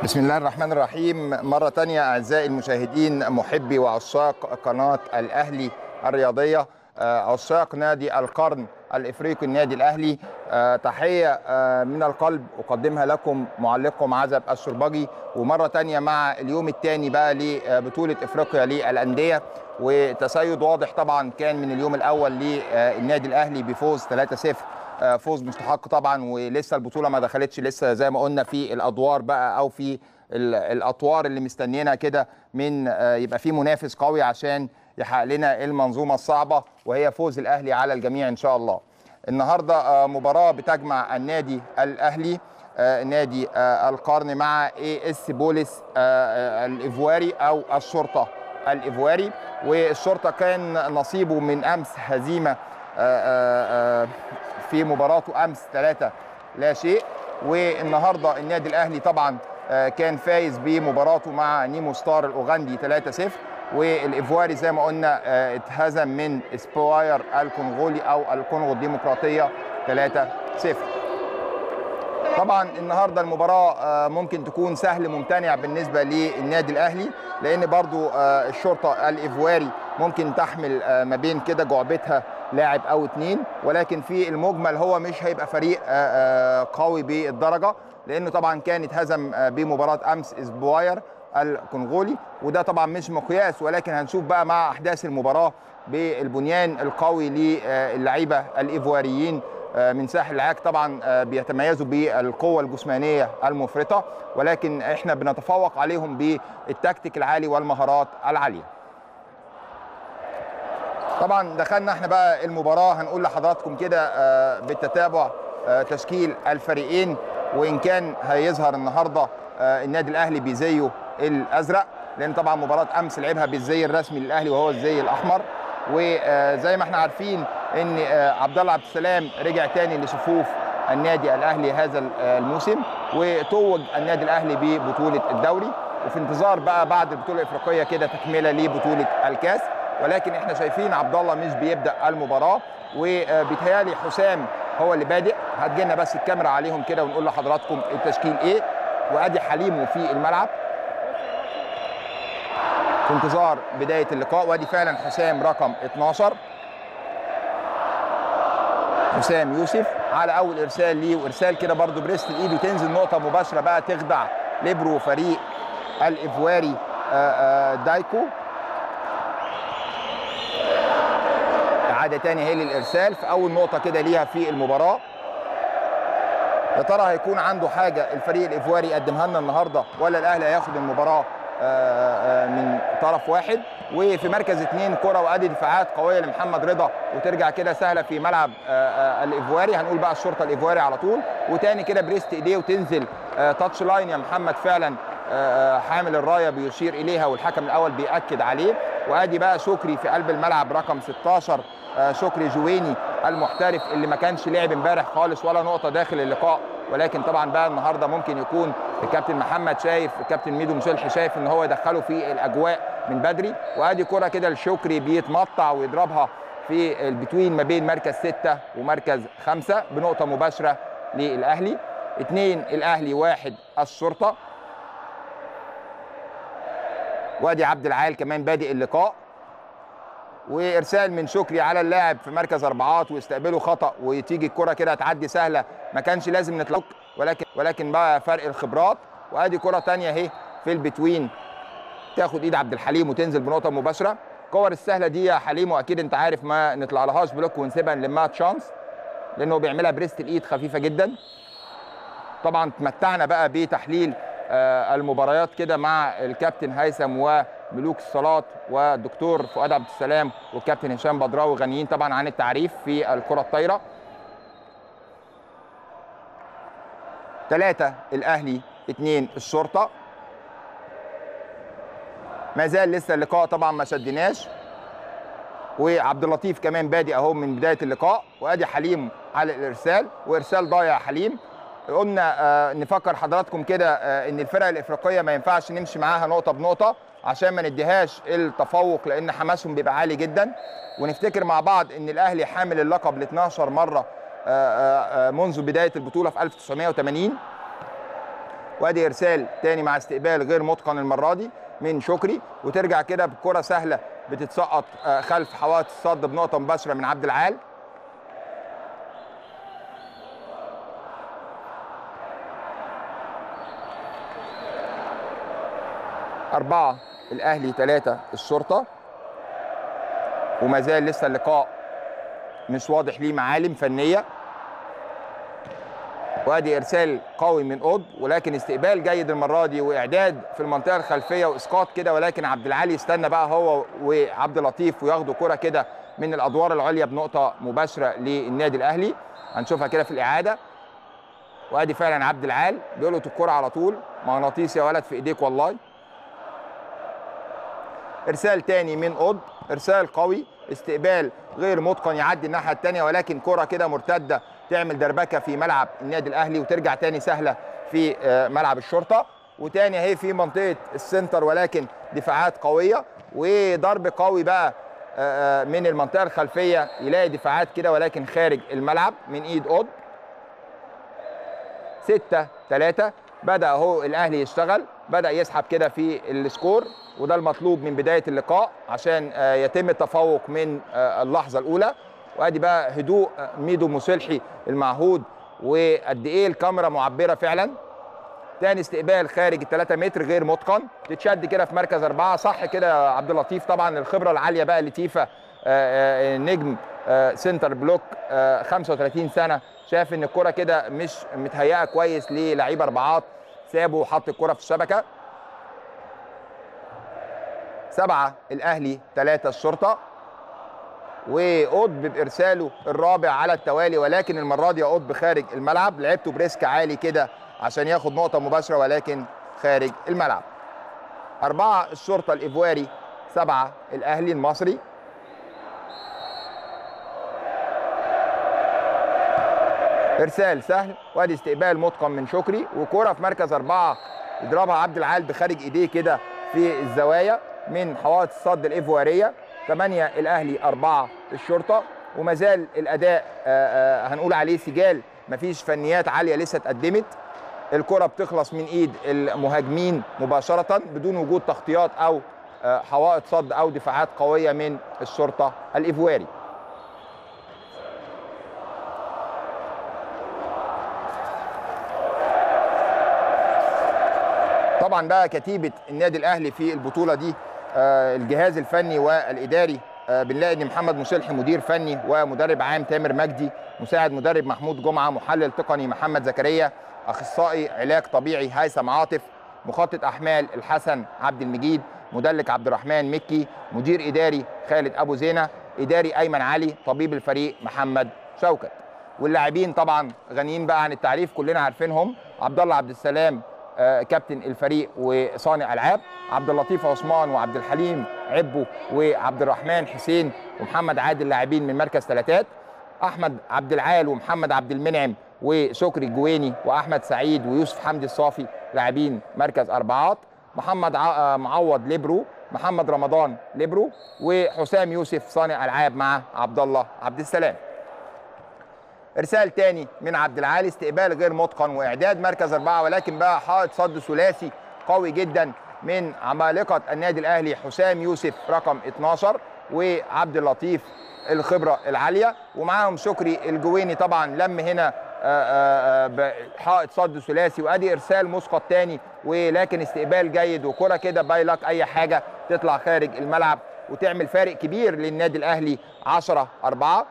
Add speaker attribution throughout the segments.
Speaker 1: بسم الله الرحمن الرحيم. مرة تانية أعزائي المشاهدين محبي وعشاق قناة الأهلي الرياضية، عشاق نادي القرن الإفريقي النادي الأهلي، تحية من القلب أقدمها لكم معلقكم عزب الشربجي. ومرة تانية مع اليوم الثاني بقى لبطولة إفريقيا للأندية، وتسيد واضح طبعا كان من اليوم الأول للنادي الأهلي بفوز 3-0، فوز مستحق طبعا، ولسه البطوله ما دخلتش لسه زي ما قلنا في الادوار بقى او في الاطوار اللي مستنينا كده من يبقى في منافس قوي عشان يحقق لنا المنظومه الصعبه وهي فوز الاهلي على الجميع ان شاء الله. النهارده مباراه بتجمع النادي الاهلي نادي القرن مع AS بوليس الايفواري او الشرطه الايفواري، والشرطه كان نصيبه من امس هزيمه في مباراته امس 3-0، والنهارده النادي الاهلي طبعا كان فايز بمباراته مع نيمو ستار الاوغندي 3-0، والايفواري زي ما قلنا اتهزم من اسبواير الكونغولي او الكونغو الديمقراطيه 3-0. طبعا النهارده المباراه ممكن تكون سهل ممتنع بالنسبه للنادي الاهلي، لان برضو الشرطه الايفواري ممكن تحمل ما بين كده جعبتها لاعب او اتنين، ولكن في المجمل هو مش هيبقى فريق قوي بالدرجه، لانه طبعا كان اتهزم بمباراه امس اسبواير الكونغولي، وده طبعا مش مقياس، ولكن هنشوف بقى مع احداث المباراه بالبنيان القوي للعيبه الايفواريين من ساحل العاج. طبعا بيتميزوا بالقوه الجسمانيه المفرطه، ولكن احنا بنتفوق عليهم بالتكتيك العالي والمهارات العاليه. طبعا دخلنا احنا بقى المباراه، هنقول لحضراتكم كده بالتتابع تشكيل الفريقين، وان كان هيظهر النهارده النادي الاهلي بزيه الازرق، لان طبعا مباراه امس لعبها بالزي الرسمي للاهلي وهو الزي الاحمر، وزي ما احنا عارفين ان عبد الله عبد السلام رجع تاني لصفوف النادي الاهلي هذا الموسم، وتوج النادي الاهلي ببطوله الدوري، وفي انتظار بقى بعد البطوله الافريقيه كده تكمله لبطوله الكاس. ولكن احنا شايفين عبد الله مش بيبدا المباراه، وبيتهيالي حسام هو اللي بادئ. هتجينا بس الكاميرا عليهم كده ونقول لحضراتكم التشكيل ايه، وادي حليمه في الملعب في انتظار بدايه اللقاء، وادي فعلا حسام رقم 12 حسام يوسف على اول ارسال ليه، وارسال كده برده بريست الايد وتنزل نقطه مباشره بقى تخدع ليبرو فريق الايفواري دايكو. عادة تاني هي للإرسال في أول نقطة كده ليها في المباراة. يا ترى هيكون عنده حاجة الفريق الإيفواري يقدمها لنا النهاردة، ولا الأهلي هياخد المباراة من طرف واحد؟ وفي مركز 2 كرة وأدي دفاعات قوية لمحمد رضا، وترجع كده سهلة في ملعب الإيفواري. هنقول بقى الشرطة الإيفواري على طول، وتاني كده بريست إيديه وتنزل تاتش لاين يا محمد، فعلا حامل الراية بيشير إليها والحكم الأول بيأكد عليه. وأدي بقى شكري في قلب الملعب رقم 16 شكري جويني المحترف اللي ما كانش لعب امبارح خالص ولا نقطه داخل اللقاء، ولكن طبعا بقى النهارده ممكن يكون الكابتن محمد شايف، الكابتن ميدو مشلحي شايف ان هو يدخله في الاجواء من بدري. وادي كره كده لشكري بيتمطع ويضربها في البتوين ما بين مركز 6 ومركز 5 بنقطه مباشره للاهلي. 2 الاهلي 1 الشرطه. وادي عبد العال كمان بادئ اللقاء، وارسال من شكري على اللاعب في مركز 4 ويستقبله خطا، وتيجي الكره كده تعدي سهله، ما كانش لازم نطلق، ولكن بقى فرق الخبرات. وادي كره ثانيه اهي في البتوين تاخد ايد عبد الحليم وتنزل بنقطه مباشره. الكور السهله دي يا حليم واكيد انت عارف ما نطلع لهاش بلوك ونسيبها نلمها تشانس، لانه بيعملها بريست الايد خفيفه جدا. طبعا تمتعنا بقى بتحليل المباريات كده مع الكابتن هيثم وملوك الصالات والدكتور فؤاد عبد السلام والكابتن هشام بدراوي، غنيين طبعا عن التعريف في الكرة الطايرة. 3 الأهلي 2 الشرطة. ما زال لسه اللقاء طبعا ما شدناش، وعبد اللطيف كمان بادئ اهو من بداية اللقاء. وادي حليم على الإرسال، وإرسال ضايع حليم. قلنا نفكر حضراتكم كده ان الفرق الافريقيه ما ينفعش نمشي معاها نقطه بنقطه عشان ما نديهاش التفوق، لان حماسهم بيبقى عالي جدا. ونفتكر مع بعض ان الاهلي حامل اللقب ل 12 مره منذ بدايه البطوله في 1980. وادي ارسال تاني مع استقبال غير متقن المره دي من شكري، وترجع كده بكره سهله بتتسقط خلف حوائط الصد بنقطه مباشره من عبد العال. أربعة الأهلي 3 الشرطة، وما زال لسه اللقاء مش واضح ليه معالم فنية. وادي إرسال قوي من قطب، ولكن استقبال جيد المرة دي وإعداد في المنطقة الخلفية وإسقاط كده، ولكن عبد العالي يستنى بقى هو وعبد اللطيف وياخدوا كرة كده من الأدوار العليا بنقطة مباشرة للنادي الأهلي. هنشوفها كده في الإعادة. وادي فعلا عبد العال بيلقط الكرة على طول، مغناطيس يا ولد في إيديك والله. ارسال تاني من قطب، ارسال قوي، استقبال غير متقن يعدي الناحيه الثانيه، ولكن كره كده مرتده تعمل دربكه في ملعب النادي الاهلي وترجع تاني سهله في ملعب الشرطه. وتاني اهي في منطقه السنتر، ولكن دفاعات قويه وضرب قوي بقى من المنطقه الخلفيه، يلاقي دفاعات كده ولكن خارج الملعب من ايد قطب. 6-3. بدأ اهو الاهلي يشتغل، بدأ يسحب كده في السكور، وده المطلوب من بداية اللقاء عشان يتم التفوق من اللحظة الأولى. وادي بقى هدوء ميدو مصلحي المعهود، وقد ايه الكاميرا معبرة فعلا. تاني استقبال خارج ال3 متر غير متقن، تتشد كده في مركز 4 صح كده يا عبد اللطيف. طبعا الخبرة العالية بقى لتيفا نجم سنتر بلوك 35 سنة، شاف ان الكرة كده مش متهيئة كويس للعيبة اربعات، سابه وحط الكرة في الشبكة. 7 الأهلي 3 الشرطة، وقطب بإرساله الرابع على التوالي، ولكن المرة دي قطب خارج الملعب، لعبته بريسك عالي كده عشان ياخد نقطة مباشرة ولكن خارج الملعب. 4 الشرطة الإيفواري 7 الأهلي المصري. إرسال سهل، وادي استقبال متقن من شكري، وكرة في مركز 4 يضربها عبد العال بخارج إيديه كده في الزوايا من حوائط الصد الإيفوارية. 8 الأهلي 4 الشرطة، وما زال الأداء هنقول عليه سجال، مفيش فنيات عالية لسه اتقدمت. الكرة بتخلص من إيد المهاجمين مباشرة بدون وجود تغطيات أو حوائط صد أو دفاعات قوية من الشرطة الإيفواري. طبعا بقى كتيبة النادي الأهلي في البطولة دي الجهاز الفني والإداري، بنلاقي ان محمد مصلحي مدير فني ومدرب عام تامر مجدي، مساعد مدرب محمود جمعة، محلل تقني محمد زكريا، اخصائي علاج طبيعي هيثم عاطف، مخطط احمال الحسن عبد المجيد، مدلك عبد الرحمن مكي، مدير اداري خالد ابو زينه، اداري ايمن علي، طبيب الفريق محمد شوكت. واللاعبين طبعا غنيين بقى عن التعريف، كلنا عارفينهم. عبد الله عبد السلام كابتن الفريق وصانع العاب، عبد اللطيف عثمان وعبد الحليم عبو وعبد الرحمن حسين ومحمد عادل لاعبين من مركز ثلاثات، احمد عبد العال ومحمد عبد المنعم وشكري الجويني واحمد سعيد ويوسف حمدي الصافي لاعبين مركز اربعات، محمد معوض ليبرو، محمد رمضان ليبرو، وحسام يوسف صانع العاب مع عبد الله عبد السلام. ارسال تاني من عبد العالي، استقبال غير متقن واعداد مركز 4، ولكن بقى حائط صد ثلاثي قوي جدا من عمالقه النادي الاهلي، حسام يوسف رقم 12 وعبد اللطيف الخبره العاليه، ومعاهم شكري الجويني طبعا لم هنا حائط صد ثلاثي. وادي ارسال مسقط تاني، ولكن استقبال جيد وكره كده بايلك اي حاجه تطلع خارج الملعب وتعمل فارق كبير للنادي الاهلي 10-4.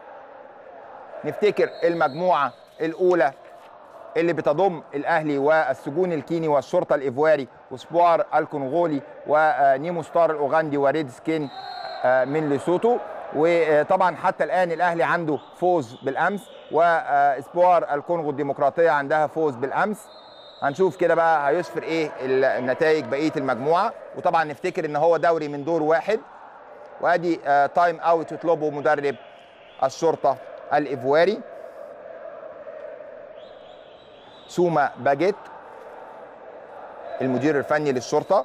Speaker 1: نفتكر المجموعة الأولى اللي بتضم الأهلي والسجون الكيني والشرطة الإيفواري وسبوار الكونغولي ونيمو ستار الأوغندي وريد سكين من ليسوتو. وطبعا حتى الآن الأهلي عنده فوز بالأمس، وسبوار الكونغو الديمقراطية عندها فوز بالأمس. هنشوف كده بقى هيسفر إيه النتائج بقية المجموعة. وطبعا نفتكر إن هو دوري من دور واحد. وأدي تايم أوت يطلبه مدرب الشرطة الإيفواري سوما باجيت المدير الفني للشرطة.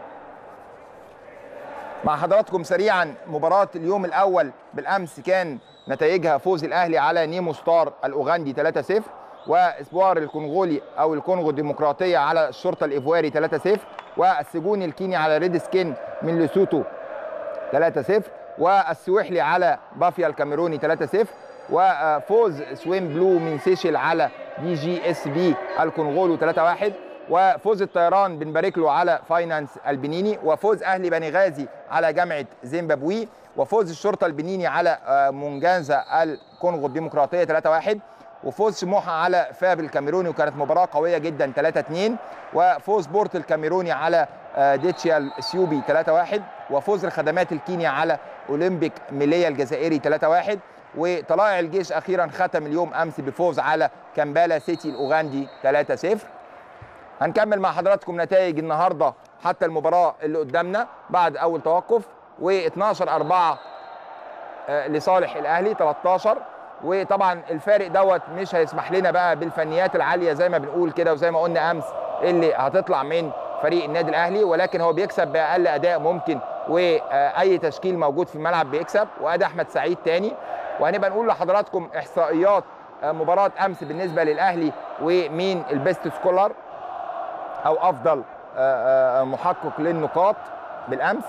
Speaker 1: مع حضراتكم سريعا مباراة اليوم الأول بالأمس كان نتائجها فوز الاهلي على نيمو ستار الاوغندي 3-0، واسبوار الكونغولي او الكونغو الديمقراطيه على الشرطه الايفواري 3-0، والسجون الكيني على ريد سكين من لوسوتو 3-0، والسويحلي على بافيا الكاميروني 3-0، وفوز سويم بلو من سيشل على دي جي اس بي الكونغولو 3-1، وفوز الطيران بنبارك له على فاينانس البنيني، وفوز اهلي بنغازي على جامعه زيمبابوي، وفوز الشرطه البنيني على مونجانزا الكونغو الديمقراطيه 3-1، وفوز سموحه على فاب الكاميروني وكانت مباراه قويه جدا 3-2، وفوز بورت الكاميروني على ديتشيا الاثيوبي 3-1، وفوز الخدمات الكينيا على اولمبيك ميليا الجزائري 3-1، وطلائع الجيش اخيرا ختم اليوم امس بفوز على كامبالا سيتي الاوغندي 3-0. هنكمل مع حضراتكم نتائج النهارده حتى المباراه اللي قدامنا بعد اول توقف، و12-4 لصالح الاهلي 13، وطبعا الفارق دوت مش هيسمح لنا بقى بالفنيات العاليه زي ما بنقول كده وزي ما قلنا امس اللي هتطلع من فريق النادي الاهلي، ولكن هو بيكسب باقل اداء ممكن، واي تشكيل موجود في الملعب بيكسب، وادي احمد سعيد تاني. وهنبقى نقول لحضراتكم احصائيات مباراه امس بالنسبه للاهلي ومين البيست سكولر او افضل محقق للنقاط بالامس.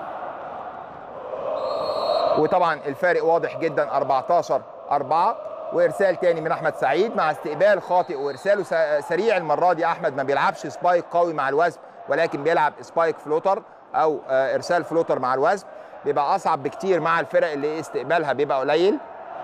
Speaker 1: وطبعا الفارق واضح جدا 14-4، وارسال تاني من احمد سعيد مع استقبال خاطئ وارساله سريع المره دي. احمد ما بيلعبش سبايك قوي مع الوزن، ولكن بيلعب سبايك فلوتر او ارسال فلوتر مع الوزن، بيبقى اصعب بكتير مع الفرق اللي استقبالها بيبقى قليل.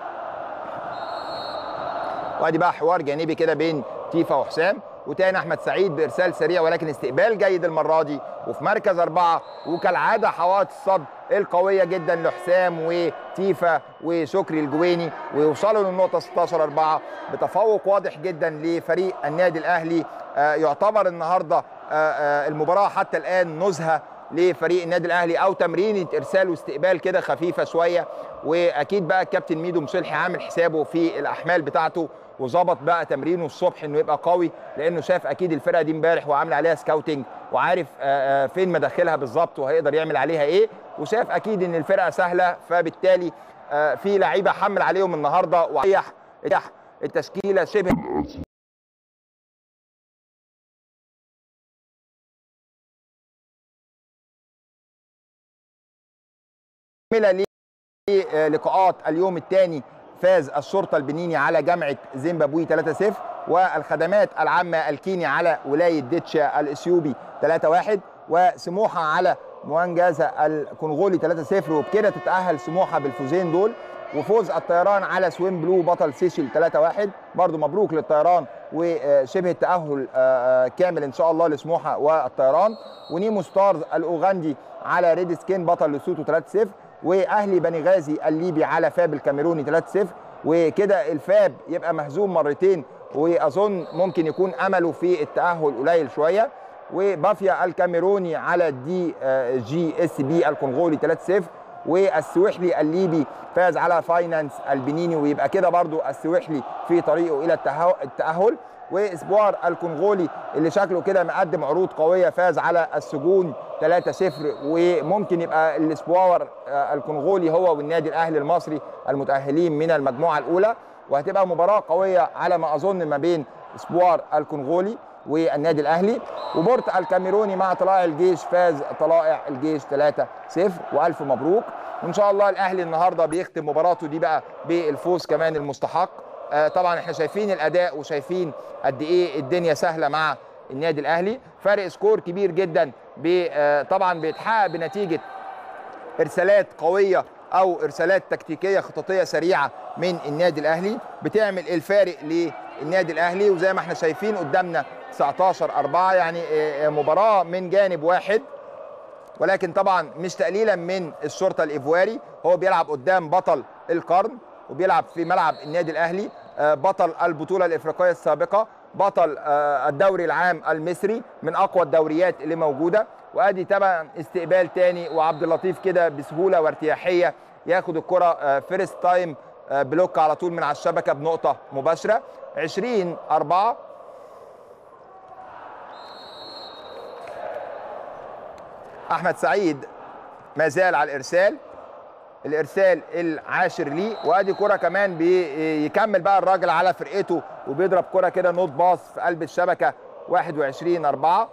Speaker 1: وادي بقى حوار جانبي كده بين تيفا وحسام، وتاني احمد سعيد بارسال سريع ولكن استقبال جيد المره دي، وفي مركز 4، وكالعاده حوادث الصد القويه جدا لحسام وتيفا وشكري الجويني، ويوصلوا للنقطه 16-4 بتفوق واضح جدا لفريق النادي الاهلي. يعتبر النهارده المباراه حتى الان نزهه لفريق النادي الاهلي او تمرينه ارسال واستقبال كده خفيفه شويه، واكيد بقى الكابتن ميدو مصلحي عامل حسابه في الاحمال بتاعته وظبط بقى تمرينه الصبح انه يبقى قوي، لانه شاف اكيد الفرقه دي امبارح وعامل عليها سكاوتنج وعارف فين مداخلها بالظبط وهيقدر يعمل عليها ايه، وشاف اكيد ان الفرقه سهله، فبالتالي في لعيبه حمل عليهم النهارده وريح التشكيله شبه لقاءات اليوم الثاني. فاز الشرطه البنيني على جامعه زيمبابوي 3-0، والخدمات العامه الكيني على ولايه ديتشا الاثيوبي 3-1، وسموحه على موانجازا الكونغولي 3-0، وبكده تتاهل سموحه بالفوزين دول. وفوز الطيران على سويم بلو بطل سيشل 3-1، برضو مبروك للطيران وشبه التاهل كامل ان شاء الله لسموحه والطيران. ونيمو ستارز الاوغندي على ريد سكين بطل لسوتو 3-0، واهلي بنغازي الليبي على فاب الكاميروني 3-0، وكده الفاب يبقى مهزوم مرتين واظن ممكن يكون امله في التاهل قليل شويه. وبافيا الكاميروني على دي جي اس بي الكونغولي 3-0، والسويحلي الليبي فاز على فاينانس البنيني، ويبقى كده برضو السويحلي في طريقه الى التاهل. واسبوار الكونغولي اللي شكله كده مقدم عروض قويه فاز على السجون 3-0، وممكن يبقى الاسبوار الكونغولي هو والنادي الاهلي المصري المتاهلين من المجموعه الاولى، وهتبقى مباراه قويه على ما اظن ما بين اسبوار الكونغولي والنادي الاهلي. وبورت الكاميروني مع طلائع الجيش فاز طلائع الجيش 3-0، والف مبروك. وان شاء الله الاهلي النهارده بيختم مباراته دي بقى بالفوز كمان المستحق. طبعا احنا شايفين الاداء وشايفين قد ايه الدنيا سهله مع النادي الاهلي، فرق سكور كبير جدا طبعا بيتحقق بنتيجه ارسالات قويه او ارسالات تكتيكيه خططيه سريعه من النادي الاهلي بتعمل الفارق للنادي الاهلي. وزي ما احنا شايفين قدامنا 19-4، يعني مباراه من جانب واحد، ولكن طبعا مش تقليلا من الشرطه الايفواري، هو بيلعب قدام بطل القرن وبيلعب في ملعب النادي الاهلي، بطل البطوله الافريقيه السابقه، بطل الدوري العام المصري من اقوى الدوريات اللي موجوده. وادي طبعا استقبال تاني، وعبد اللطيف كده بسهوله وارتياحيه ياخد الكره فيرست تايم بلوك على طول من على الشبكه بنقطه مباشره. 20-4. احمد سعيد ما زال على الارسال، الارسال العاشر ليه. وادي كره كمان بيكمل بقى الراجل على فرقته وبيضرب كره كده نوت باص في قلب الشبكه. 21-4.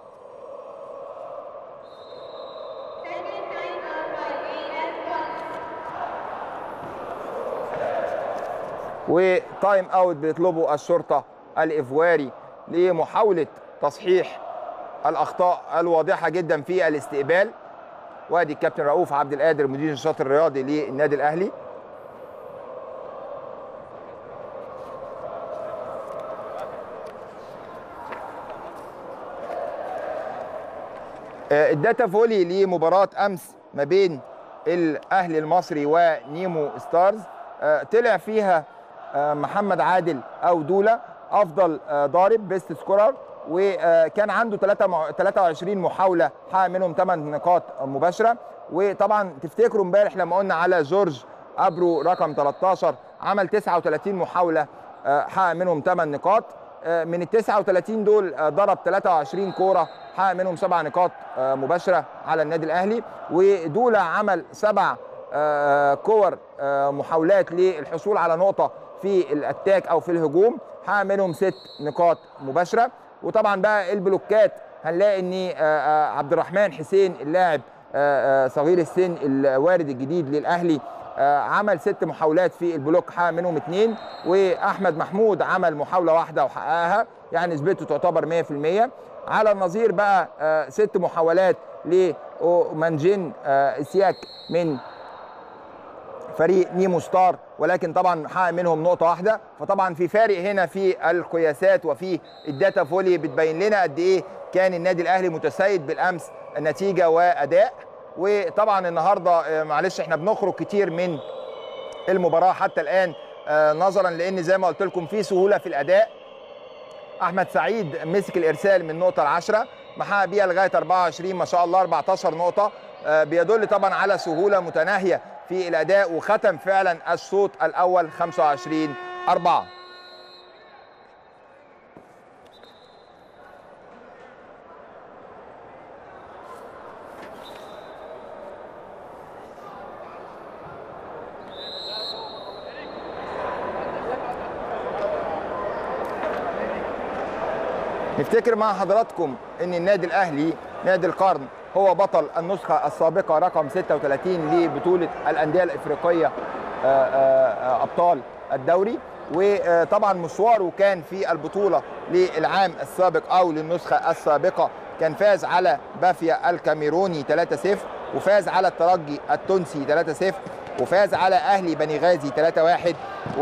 Speaker 1: وتايم اوت بيطلبه الشرطه الايفواري لمحاوله تصحيح الاخطاء الواضحه جدا في الاستقبال. وادي الكابتن رؤوف عبد القادر مدير النشاط الرياضي للنادي الاهلي. الداتا فولي لمباراه امس ما بين الاهلي المصري ونيمو ستارز، طلع فيها محمد عادل او دوله افضل ضارب بيست سكورر، وكان عنده 23 محاوله حقق منهم 8 نقاط مباشره. وطبعا تفتكروا امبارح لما قلنا على جورج ابرو رقم 13 عمل 39 محاوله حقق منهم 8 نقاط. من ال 39 دول ضرب 23 كوره حقق منهم 7 نقاط مباشره على النادي الاهلي. ودوله عمل 7 كور محاولات للحصول على نقطه في الاتاك او في الهجوم حقق منهم 6 نقاط مباشره. وطبعا بقى البلوكات هنلاقي ان عبد الرحمن حسين اللاعب صغير السن الوارد الجديد للاهلي عمل 6 محاولات في البلوك حقق منهم 2. واحمد محمود عمل محاوله واحده وحققها، يعني نسبته تعتبر 100%. على النظير بقى 6 محاولات لمانجين اسياك من فريق نيمو ستار، ولكن طبعا حقق منهم نقطه واحده. فطبعا في فارق هنا في القياسات وفي الداتا فولي بتبين لنا قد ايه كان النادي الاهلي متسيد بالامس النتيجه واداء. وطبعا النهارده معلش احنا بنخرج كتير من المباراه حتى الان نظرا لان زي ما قلت لكم في سهوله في الاداء. احمد سعيد مسك الارسال من نقطه ل10 محقق بيها لغايه 24 ما شاء الله 14 نقطه، بيدل طبعا على سهوله متناهيه في الاداء. وختم فعلا الشوط الاول 25-4. نفتكر مع حضراتكم ان النادي الاهلي نادي القرن هو بطل النسخه السابقه رقم 36 لبطوله الانديه الافريقيه ابطال الدوري. وطبعا مشواره كان في البطوله للعام السابق او للنسخه السابقه كان فاز على بافيا الكاميروني 3-0، وفاز على الترجي التونسي 3-0، وفاز على اهلي بني غازي 3-1،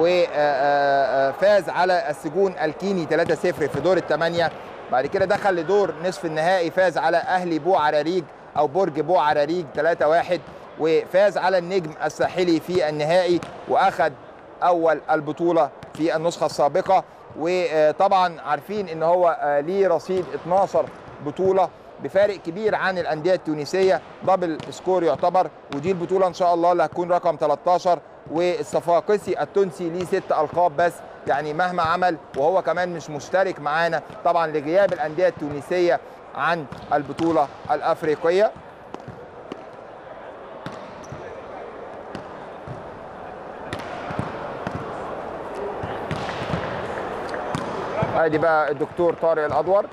Speaker 1: وفاز على السجون الكيني 3-0 في دور الثمانيه. بعد كده دخل لدور نصف النهائي، فاز على اهلي بو عراريج او برج بو عراريج 3-1، وفاز على النجم الساحلي في النهائي واخذ اول البطوله في النسخه السابقه. وطبعا عارفين ان هو ليه رصيد 12 بطوله بفارق كبير عن الانديه التونسيه، دبل سكور يعتبر. ودي البطوله ان شاء الله اللي هتكون رقم 13. والصفاقسي التونسي ليه 6 القاب بس، يعني مهما عمل وهو كمان مش مشترك معانا طبعا لغياب الانديه التونسيه عن البطوله الافريقيه. ادي بقى الدكتور طارق الادور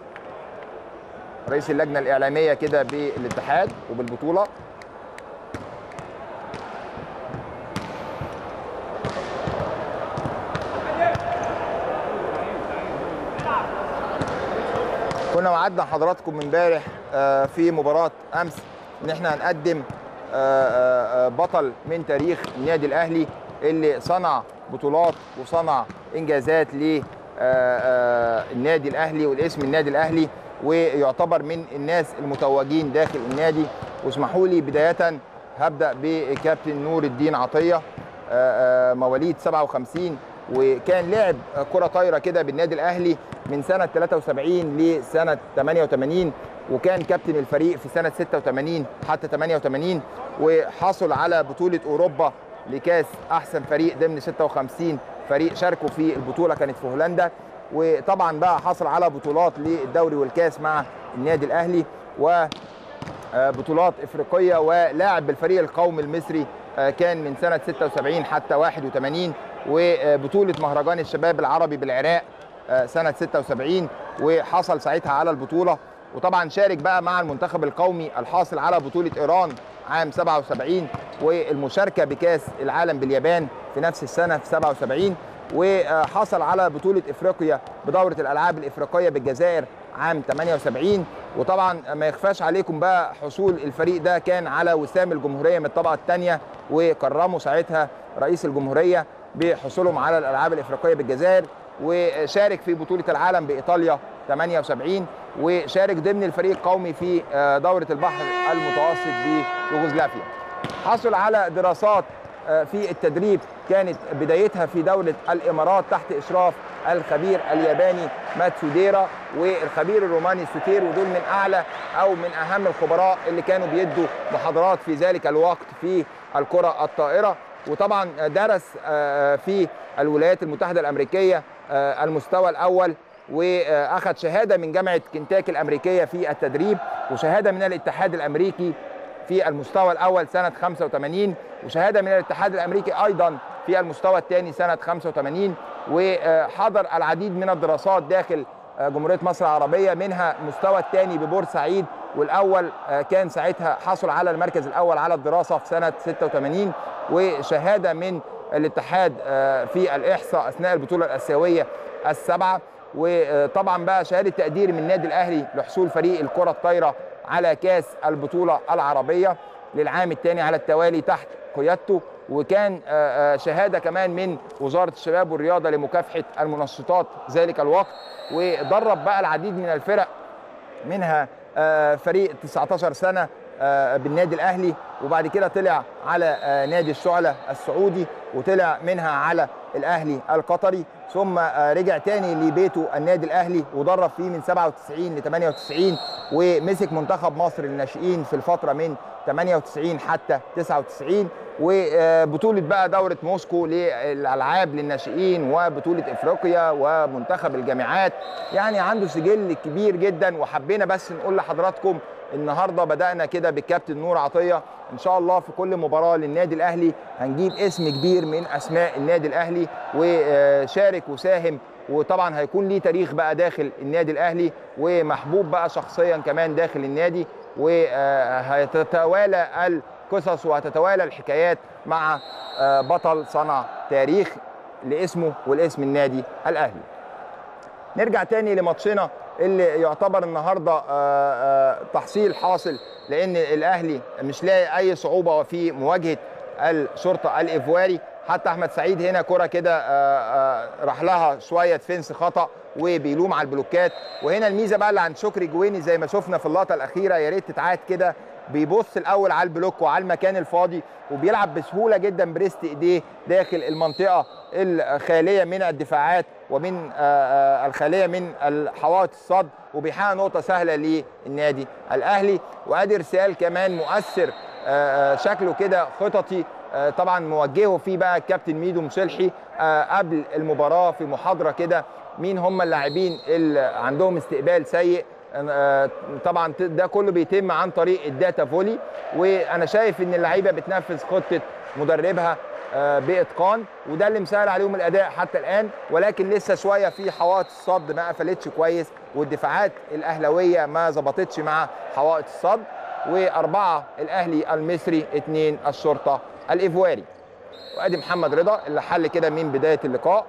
Speaker 1: رئيس اللجنه الاعلاميه كده بالاتحاد وبالبطوله. كنا وعدنا حضراتكم امبارح في مباراه امس ان احنا هنقدم بطل من تاريخ النادي الاهلي اللي صنع بطولات وصنع انجازات للنادي الاهلي والاسم النادي الاهلي، ويعتبر من الناس المتوجين داخل النادي. واسمحوا لي بدايه هبدا بكابتن نور الدين عطيه، مواليد 57، وكان لعب كره طايره كده بالنادي الاهلي من سنه 73 لسنه 88، وكان كابتن الفريق في سنه 86 حتى 88، وحصل على بطوله اوروبا لكاس احسن فريق ضمن 56 فريق شاركوا في البطوله كانت في هولندا. وطبعا بقى حصل على بطولات للدوري والكاس مع النادي الاهلي وبطولات افريقيه، ولاعب بالفريق القومي المصري كان من سنه 76 حتى 81، وبطوله مهرجان الشباب العربي بالعراق سنه 76 وحصل ساعتها على البطوله. وطبعا شارك بقى مع المنتخب القومي الحاصل على بطوله ايران عام 77، والمشاركه بكاس العالم باليابان في نفس السنه في 77، وحصل على بطوله افريقيا بدوره الالعاب الافريقيه بالجزائر عام 78. وطبعا ما يخفاش عليكم بقى حصول الفريق ده كان على وسام الجمهوريه من الطبقه الثانيه، وكرموا ساعتها رئيس الجمهوريه بحصولهم على الالعاب الافريقيه بالجزائر. وشارك في بطوله العالم بايطاليا 78، وشارك ضمن الفريق القومي في دوره البحر المتوسط بيوغوسلافيا. حصل على دراسات في التدريب كانت بدايتها في دولة الإمارات تحت إشراف الخبير الياباني ماتسوديرا والخبير الروماني سوتير، ودول من أعلى أو من أهم الخبراء اللي كانوا بيدوا محاضرات في ذلك الوقت في الكرة الطائرة. وطبعا درس في الولايات المتحدة الأمريكية المستوى الأول، وأخذ شهادة من جامعة كنتاكي الأمريكية في التدريب، وشهادة من الاتحاد الأمريكي في المستوى الأول سنة 85، وشهادة من الاتحاد الأمريكي أيضا في المستوى الثاني سنة 85. وحضر العديد من الدراسات داخل جمهورية مصر العربية، منها المستوى الثاني ببورسعيد، والأول كان ساعتها حصل على المركز الأول على الدراسة في سنة 86، وشهادة من الاتحاد في الإحصاء أثناء البطولة الآسيوية السبعة. وطبعا بقى شهادة تقدير من النادي الأهلي لحصول فريق الكرة الطايرة على كاس البطولة العربية للعام الثاني على التوالي تحت قيادته، وكان شهادة كمان من وزارة الشباب والرياضة لمكافحة المنشطات ذلك الوقت. ودرب بقى العديد من الفرق، منها فريق 19 سنة بالنادي الأهلي، وبعد كده طلع على نادي الشعلة السعودي، وطلع منها على الأهلي القطري، ثم رجع تاني لبيته النادي الأهلي ودرب فيه من 97 ل 98، ومسك منتخب مصر للناشئين في الفترة من 98 حتى 99، وبطولة بقى دورة موسكو للألعاب للناشئين، وبطولة إفريقيا، ومنتخب الجامعات. يعني عنده سجل كبير جدا. وحبينا بس نقول لحضراتكم النهارده بدأنا كده بالكابتن نور عطية، إن شاء الله في كل مباراة للنادي الأهلي هنجيب اسم كبير من أسماء النادي الأهلي، وشارك وساهم، وطبعا هيكون ليه تاريخ بقى داخل النادي الأهلي، ومحبوب بقى شخصيا كمان داخل النادي، وهتتوالى القصص وهتتوالى الحكايات مع بطل صنع تاريخ لاسمه ولاسم النادي الأهلي. نرجع تاني لماتشنا اللي يعتبر النهارده تحصيل حاصل، لان الاهلي مش لاقي اي صعوبه في مواجهه الشرطه الايفواري. حتى احمد سعيد هنا كره كده راح لها شويه فنس خطا وبيلوم على البلوكات. وهنا الميزه بقى اللي عند شكري جويني زي ما شفنا في اللقطه الاخيره، يا ريت تتعاد كده، بيبص الاول على البلوك وعلى المكان الفاضي، وبيلعب بسهوله جدا بريست ايديه داخل المنطقه الخاليه من الدفاعات ومن الخاليه من حوائط الصد، وبيحقق نقطه سهله للنادي الاهلي. وادي ارسال كمان مؤثر شكله كده خططي، طبعا موجهه فيه بقى الكابتن ميدو مصلحي قبل المباراه في محاضره كده مين هم اللاعبين اللي عندهم استقبال سيء. طبعا ده كله بيتم عن طريق الداتا فولي، وانا شايف ان اللعيبه بتنفذ خطه مدربها باتقان، وده اللي مسهل عليهم الاداء حتى الان. ولكن لسه شويه في حوائط الصد ما قفلتش كويس، والدفاعات الاهلاويه ما ظبطتش مع حوائط الصد. واربعه الاهلي المصري، 2 الشرطه الايفواري. وادي محمد رضا اللي حل كده من بدايه اللقاء.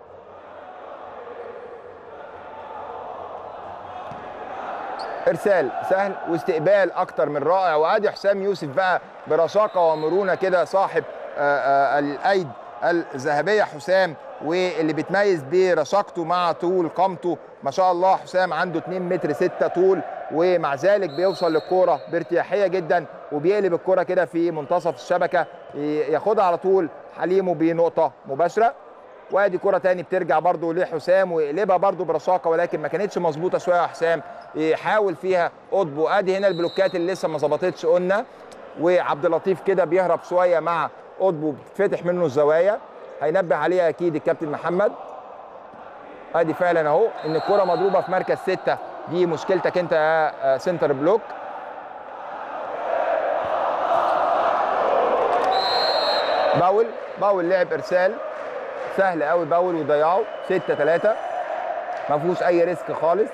Speaker 1: ارسال سهل واستقبال اكتر من رائع. وادي حسام يوسف بقى برشاقه ومرونه كده، صاحب الايد الذهبيه حسام، واللي بيتميز برشاقته مع طول قامته. ما شاء الله حسام عنده 2 متر 6 طول، ومع ذلك بيوصل للكوره بارتياحيه جدا، وبيقلب الكوره كده في منتصف الشبكه ياخدها على طول حليمه بنقطه مباشره. وادي كره تاني بترجع برضو لحسام ويقلبها برضو برشاقه، ولكن ما كانتش مظبوطه شويه يا حسام، يحاول فيها قطب. وادي هنا البلوكات اللي لسه ما ظبطتش قلنا، وعبد اللطيف كده بيهرب شويه مع قطب وبتفتح منه الزوايا، هينبه عليها اكيد الكابتن محمد. ادي فعلا اهو ان الكره مضروبه في مركز 6، دي مشكلتك انت يا سنتر بلوك. باول لعب ارسال سهل قوي، باول وضيعه 6-3 ما فيهوش اي ريسك خالص.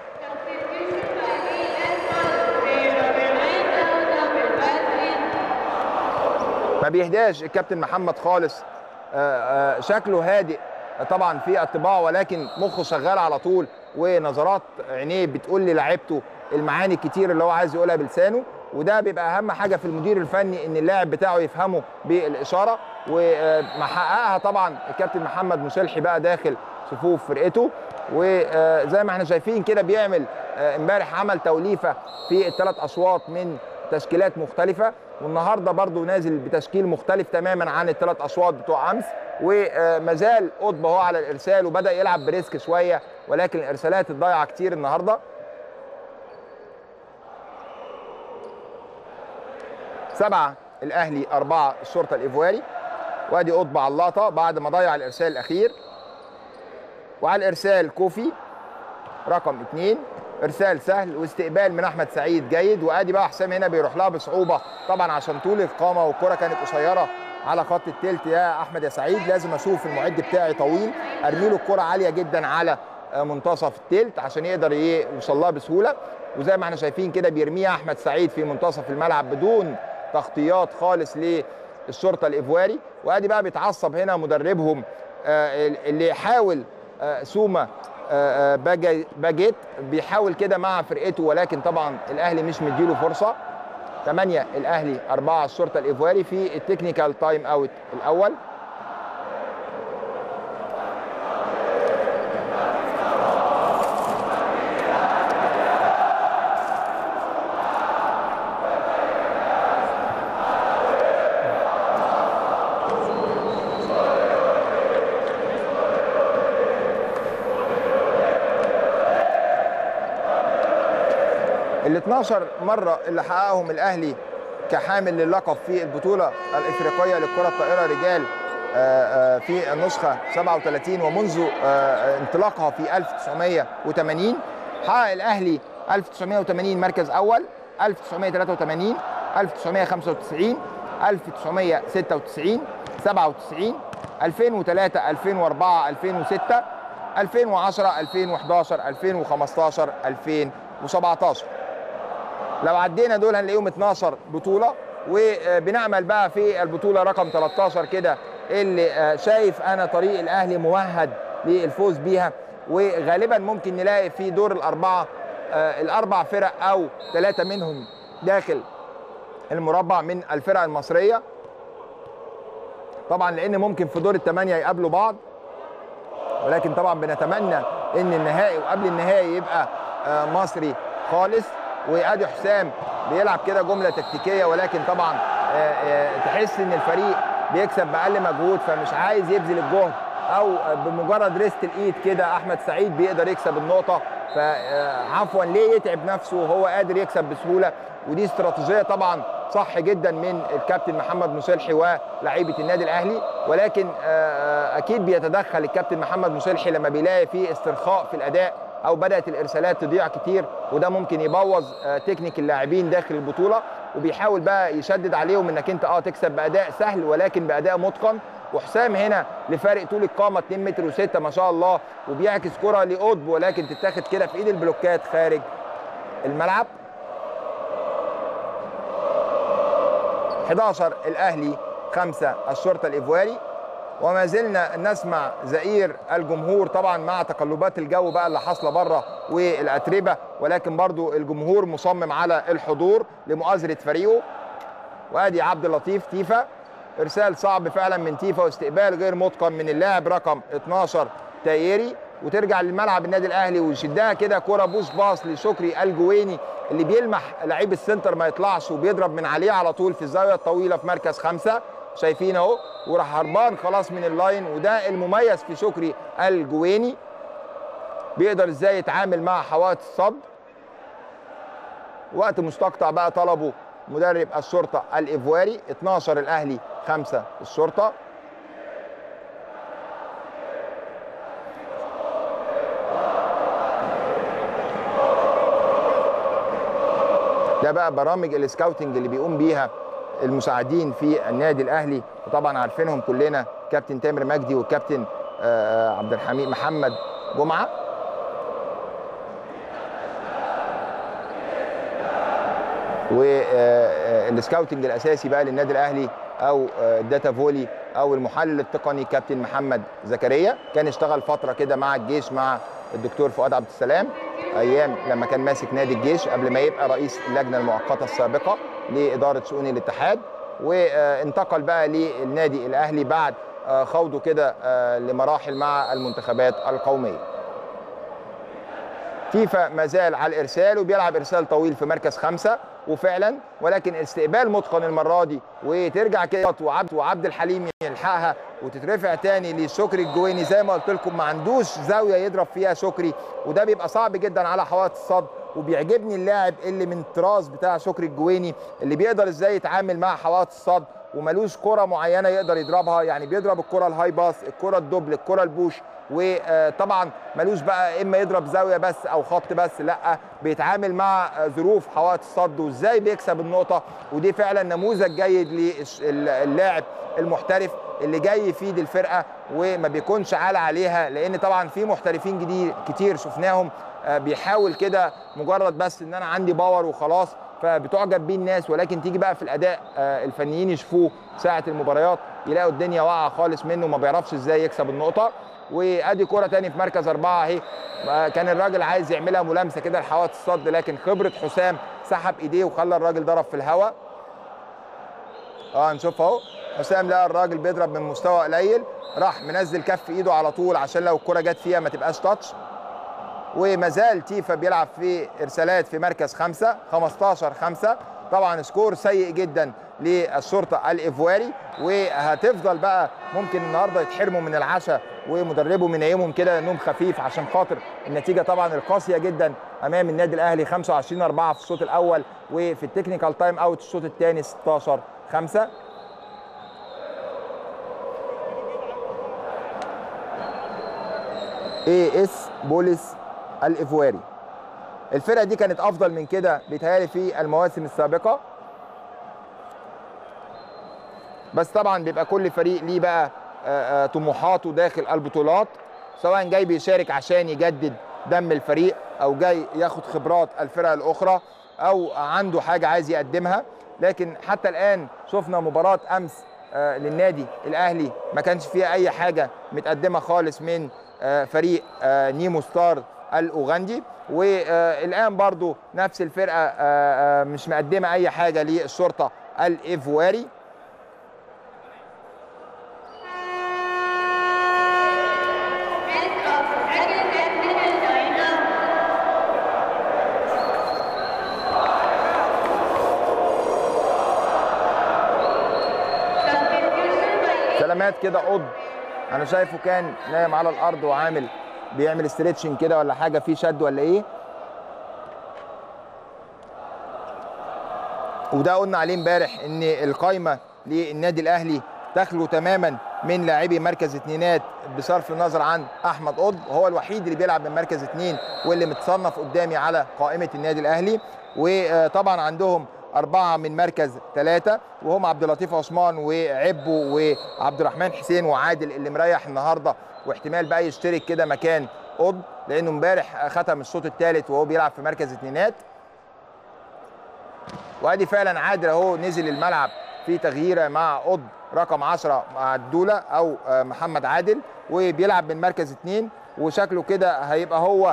Speaker 1: ما بيهداش الكابتن محمد خالص، شكله هادئ طبعا في الطباع، ولكن مخه شغال على طول، ونظرات عينيه بتقول للاعيبته المعاني الكتير اللي هو عايز يقولها بلسانه، وده بيبقى اهم حاجه في المدير الفني ان اللاعب بتاعه يفهمه بالاشاره، ومحققها طبعا الكابتن محمد مسلحي بقى داخل صفوف فرقته. وزي ما احنا شايفين كده بيعمل امبارح عمل توليفه في الثلاث اشواط من تشكيلات مختلفه، والنهارده برضو نازل بتشكيل مختلف تماما عن الثلاث اشواط بتوع امس، ومازال قطبه هو على الارسال وبدا يلعب بريسك شويه، ولكن الارسالات الضايعه كتير النهارده. 7 الاهلي 4 الشرطه الايفواري، وادي قطبه على اللقطه بعد ما ضيع الارسال الاخير. وعلى الارسال كوفي رقم 2 ارسال سهل واستقبال من احمد سعيد جيد، وادي بقى حسام هنا بيروح لها بصعوبه طبعا عشان طول القامه والكره كانت قصيره على خط التلت. يا احمد يا سعيد لازم اشوف المعد بتاعي طويل، ارمي له الكره عاليه جدا على منتصف التلت عشان يقدر يوصل لها بسهوله، وزي ما احنا شايفين كده بيرميها احمد سعيد في منتصف الملعب بدون تغطيات خالص للشرطه الايفواري. وادي بقى بيتعصب هنا مدربهم اللي يحاول سوما باجيت بيحاول كده مع فرقته، ولكن طبعا الاهلي مش مديله فرصه. 8 الاهلي 4 الشرطه الايفواري في التكنيكال تايم اوت الاول. ال 12 مرة اللي حققهم الأهلي كحامل للقب في البطولة الإفريقية للكرة الطائرة رجال في النسخة 37 ومنذ انطلاقها في 1980 حقق الأهلي 1980 مركز أول، 1983 1995 1996 97 2003 2004 2006 2010 2011 2015 2017. لو عدينا دول هنلاقيهم 12 بطوله، وبنعمل بقى في البطوله رقم 13 كده اللي شايف انا طريق الاهلي ممهد للفوز بيها، وغالبا ممكن نلاقي في دور الاربع فرق او 3 منهم داخل المربع من الفرق المصريه طبعا، لان ممكن في دور الثمانيه يقابلوا بعض، ولكن طبعا بنتمنى ان النهائي وقبل النهائي يبقى مصري خالص. وادي حسام بيلعب كده جمله تكتيكيه، ولكن طبعا تحس ان الفريق بيكسب باقل مجهود فمش عايز يبذل الجهد، او بمجرد ريست الايد كده احمد سعيد بيقدر يكسب النقطه، فعفوا ليه يتعب نفسه وهو قادر يكسب بسهوله. ودي استراتيجيه طبعا صح جدا من الكابتن محمد مسلحي ولاعيبه النادي الاهلي، ولكن اكيد بيتدخل الكابتن محمد مسلحي لما بيلاقي في استرخاء في الاداء او بدات الارسالات تضيع كتير، وده ممكن يبوظ تكنيك اللاعبين داخل البطوله، وبيحاول بقى يشدد عليهم انك انت تكسب باداء سهل ولكن باداء متقن. وحسام هنا لفارق طول القامه 2 متر و6 ما شاء الله، وبيعكس كره لقطب ولكن تتاخد كده في ايد البلوكات خارج الملعب. 11 الاهلي 5 الشرطه الايفواري، وما زلنا نسمع زئير الجمهور طبعا مع تقلبات الجو بقى اللي حاصله بره والاتربه، ولكن برضو الجمهور مصمم على الحضور لمؤازره فريقه. وادي عبد اللطيف تيفا، ارسال صعب فعلا من تيفا واستقبال غير متقن من اللاعب رقم 12 تايري، وترجع للملعب النادي الاهلي ويشدها كده كره بوش باص لشكري الجويني اللي بيلمح لعيب السنتر ما يطلعش وبيضرب من عليه على طول في الزاويه الطويله في مركز 5 شايفين اهو، وراح هربان خلاص من اللاين. وده المميز في شكري الجويني، بيقدر ازاي يتعامل مع حوادث الصد. وقت مستقطع بقى طلبه مدرب الشرطه الايفواري. 12 الاهلي 5 الشرطه. ده بقى برامج السكاوتنج اللي بيقوم بيها المساعدين في النادي الاهلي، وطبعا عارفينهم كلنا، كابتن تامر مجدي والكابتن عبد الحميد محمد جمعه. والسكاوتنج الاساسي بقى للنادي الاهلي او الداتا فولي او المحلل التقني كابتن محمد زكريا، كان اشتغل فتره كده مع الجيش مع الدكتور فؤاد عبد السلام ايام لما كان ماسك نادي الجيش قبل ما يبقى رئيس اللجنه المؤقته السابقه لاداره شؤون الاتحاد، وانتقل بقى للنادي الاهلي بعد خوضه كده لمراحل مع المنتخبات القوميه. فيفا ما زال على الارسال وبيلعب ارسال طويل في مركز 5 وفعلا، ولكن استقبال متقن المره دي، وترجع كده وعبد الحليم يلحقها وتترفع تاني لشكري الجويني. زي ما قلت لكم ما عندوش زاويه يضرب فيها شكري، وده بيبقى صعب جدا على حوائط الصد، وبيعجبني اللاعب اللي من الطراز بتاع شكري الجويني اللي بيقدر ازاي يتعامل مع حوائط الصد وملوش كره معينه يقدر يضربها، يعني بيضرب الكره الهاي باس، الكره الدبل، الكره البوش، وطبعا ملوش بقى اما يضرب زاويه بس او خط بس، لا بيتعامل مع ظروف حوائط الصد وازاي بيكسب النقطه. ودي فعلا نموذج جيد للاعب المحترف اللي جاي يفيد الفرقه وما بيكونش عالى عليها، لان طبعا في محترفين جديد كتير شفناهم بيحاول كده مجرد بس ان انا عندي باور وخلاص، فبتعجب بيه الناس، ولكن تيجي بقى في الاداء الفنيين يشوفوه ساعه المباريات يلاقوا الدنيا واقعه خالص منه، ما بيعرفش ازاي يكسب النقطه. وادي كرة تاني في مركز 4 اهي، كان الراجل عايز يعملها ملامسه كده لحوائط الصد، لكن خبره حسام سحب ايديه وخلى الراجل ضرب في الهواء. نشوف اهو حسام لقى الراجل بيضرب من مستوى قليل، راح منزل كف ايده على طول عشان لو الكرة جت فيها ما تبقاش تاتش. وما زال تيفا بيلعب في ارسالات في مركز 5 15-5، طبعا سكور سيء جدا للشرطه الايفواري، وهتفضل بقى ممكن النهارده يتحرموا من العشاء ومدربهم ينيمهم كده نوم خفيف عشان خاطر النتيجه طبعا القاسيه جدا امام النادي الاهلي 25-4 في الشوط الاول، وفي التكنيكال تايم اوت الشوط الثاني 16-5. AS بوليس الايفواري. الفرقه دي كانت افضل من كده بيتهيألي في المواسم السابقه، بس طبعا بيبقى كل فريق ليه بقى طموحاته داخل البطولات، سواء جاي بيشارك عشان يجدد دم الفريق او جاي ياخد خبرات الفرق الاخرى او عنده حاجه عايز يقدمها. لكن حتى الان شفنا مباراه امس للنادي الاهلي ما كانش فيها اي حاجه متقدمه خالص من فريق نيمو ستار الاوغندي، والان برضو نفس الفرقه مش مقدمه اي حاجه للشرطه الايفواري. سلامات كده قض، انا شايفه كان نايم على الارض وعامل بيعمل استريتشنج كده ولا حاجه، في شد ولا ايه. وده قلنا عليه امبارح ان القايمه للنادي الاهلي تخلو تماما من لاعبي مركز اثنينات بصرف النظر عن احمد قض، هو الوحيد اللي بيلعب من مركز 2 واللي متصنف قدامي على قائمه النادي الاهلي. وطبعا عندهم 4 من مركز 3 وهم عبد اللطيف عثمان وعبو وعبد الرحمن حسين وعادل اللي مريح النهارده، واحتمال بقى يشترك كده مكان قض لانه امبارح ختم الشوط الثالث وهو بيلعب في مركز اثنينات. وادي فعلا عادل اهو نزل الملعب في تغييره مع قض رقم 10 مع الدوله او محمد عادل، وبيلعب من مركز 2 وشكله كده هيبقى هو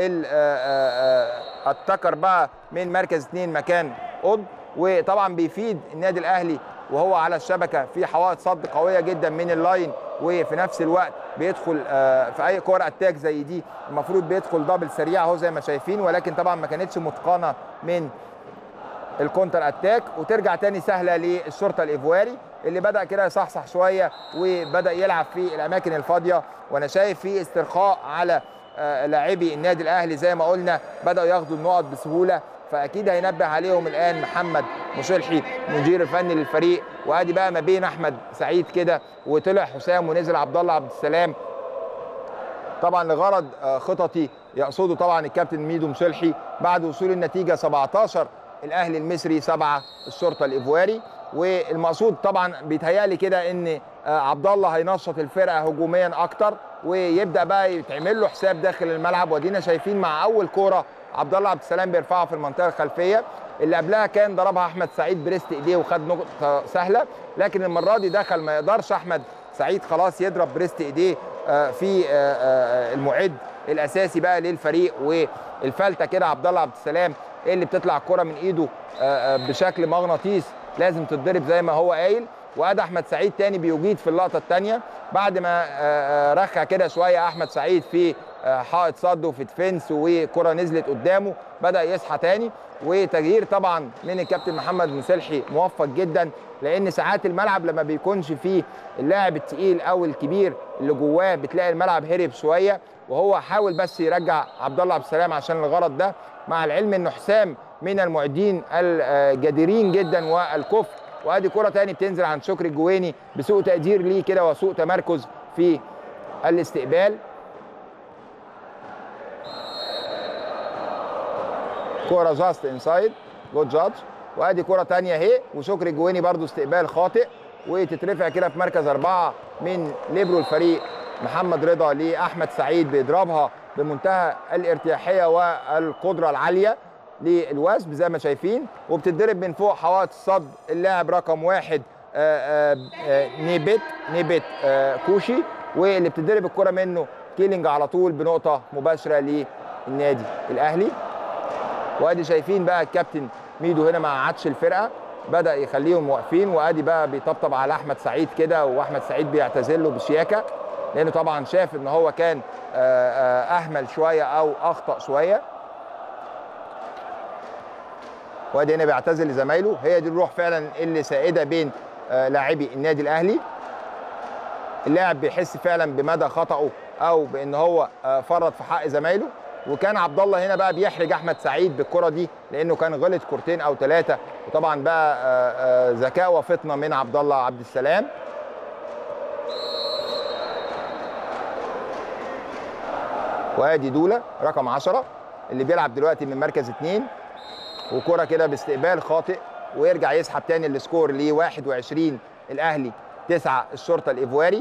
Speaker 1: التكر بقى من مركز 2 مكان قض. وطبعا بيفيد النادي الاهلي وهو على الشبكه في حوائط صد قويه جدا من اللاين، وفي نفس الوقت بيدخل في اي كور اتاك زي دي المفروض بيدخل دبل سريع اهو زي ما شايفين، ولكن طبعا ما كانتش متقنه من الكونتر اتاك. وترجع تاني سهله للشرطه الايفواري اللي بدا كده يصحصح شويه وبدا يلعب في الاماكن الفاضيه، وانا شايف في استرخاء على لاعبي النادي الاهلي زي ما قلنا، بداوا ياخدوا النقط بسهوله، فاكيد هينبه عليهم الان محمد مصلحي مدير الفني للفريق. وادي بقى ما بين احمد سعيد كده وطلع حسام ونزل عبد الله عبد السلام، طبعا لغرض خططي يقصده طبعا الكابتن ميدو مصلحي بعد وصول النتيجه 17 الاهلي المصري 7 الشرطه الايفواري. والمقصود طبعا بيتهيألي كده ان عبد الله هينشط الفرقه هجوميا اكتر، ويبدا بقى يتعمل له حساب داخل الملعب. ودينا شايفين مع اول كوره عبد الله عبد السلام بيرفعها في المنطقه الخلفيه، اللي قبلها كان ضربها احمد سعيد بريست ايديه وخد نقطه سهله، لكن المره دي دخل ما يقدرش احمد سعيد خلاص يضرب بريست ايديه في المعد الاساسي بقى للفريق. والفلته كده عبد الله عبد السلام اللي بتطلع الكره من ايده بشكل مغناطيس لازم تتضرب زي ما هو قايل. وادي احمد سعيد تاني بيجيد في اللقطه الثانيه بعد ما رخى كده شويه احمد سعيد في حائط صد وفي ديفنس وكره نزلت قدامه، بدا يصحى تاني. وتغيير طبعا من الكابتن محمد مسلحي موفق جدا، لان ساعات الملعب لما بيكونش فيه اللاعب التقيل او الكبير اللي جواه بتلاقي الملعب هرب شويه، وهو حاول بس يرجع عبد الله عبد السلام عشان الغرض ده، مع العلم انه حسام من المعدين الجديرين جدا والكفء. وادي كره تاني بتنزل عن شكري الجويني بسوء تقدير ليه كده وسوء تمركز في الاستقبال. كره جاست انسايد جود جادج. وادي كره تانيه اهي وشكري الجويني برضو استقبال خاطئ، وتترفع كده في مركز 4 من ليبرو الفريق محمد رضا لاحمد سعيد، بيضربها بمنتهى الارتياحيه والقدره العاليه للوثب زي ما شايفين، وبتتضرب من فوق حوائط الصد اللاعب رقم 1 نيبت كوشي، واللي بتتضرب الكره منه كيلينج على طول بنقطه مباشره للنادي الاهلي. وادي شايفين بقى الكابتن ميدو هنا مع عدش الفرقه بدا يخليهم واقفين، وادي بقى بيطبطب على احمد سعيد كده، واحمد سعيد بيعتذر له بشياكه لانه طبعا شاف ان هو كان اهمل شويه او اخطا شويه. وادي هنا بيعتذر لزمايله. هي دي الروح فعلا اللي سائده بين لاعبي النادي الاهلي. اللاعب بيحس فعلا بمدى خطأه او بان هو فرط في حق زمايله. وكان عبد الله هنا بقى بيحرج احمد سعيد بالكره دي لانه كان غلط كورتين او 3، وطبعا بقى ذكاء وفطنه من عبد الله عبد السلام. وادي دوله رقم 10 اللي بيلعب دلوقتي من مركز 2، وكره كده باستقبال خاطئ، ويرجع يسحب تاني السكور ل 21 الاهلي 9 الشرطه الايفواري.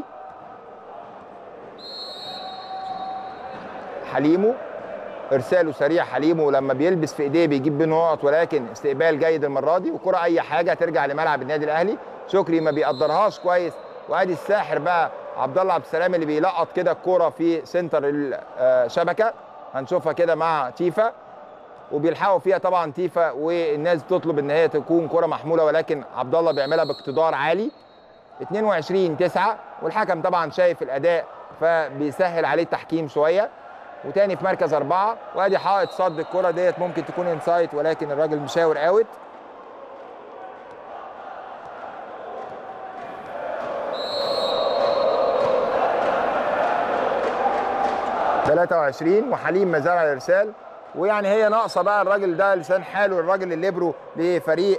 Speaker 1: حليمو ارساله سريع، حليمو لما بيلبس في ايديه بيجيب بيه نقط، ولكن استقبال جيد المره دي، وكره اي حاجه ترجع لملعب النادي الاهلي. شكري ما بيقدرهاش كويس، وادي الساحر بقى عبد الله عبد السلام اللي بيلقط كده الكره في سنتر الشبكه، هنشوفها كده مع تيفا، وبيلحقوا فيها طبعا تيفا، والناس بتطلب ان هي تكون كره محموله، ولكن عبد الله بيعملها باقتدار عالي. 22-9، والحكم طبعا شايف الاداء فبيسهل عليه التحكيم شويه. وتاني في مركز 4، وادي حائط صد الكره ديت ممكن تكون انسايت، ولكن الراجل مشاور اوت. 23 وحليم ما زال على الارسال. ويعني هي ناقصه بقى الراجل ده لسان حاله، الراجل الليبرو لفريق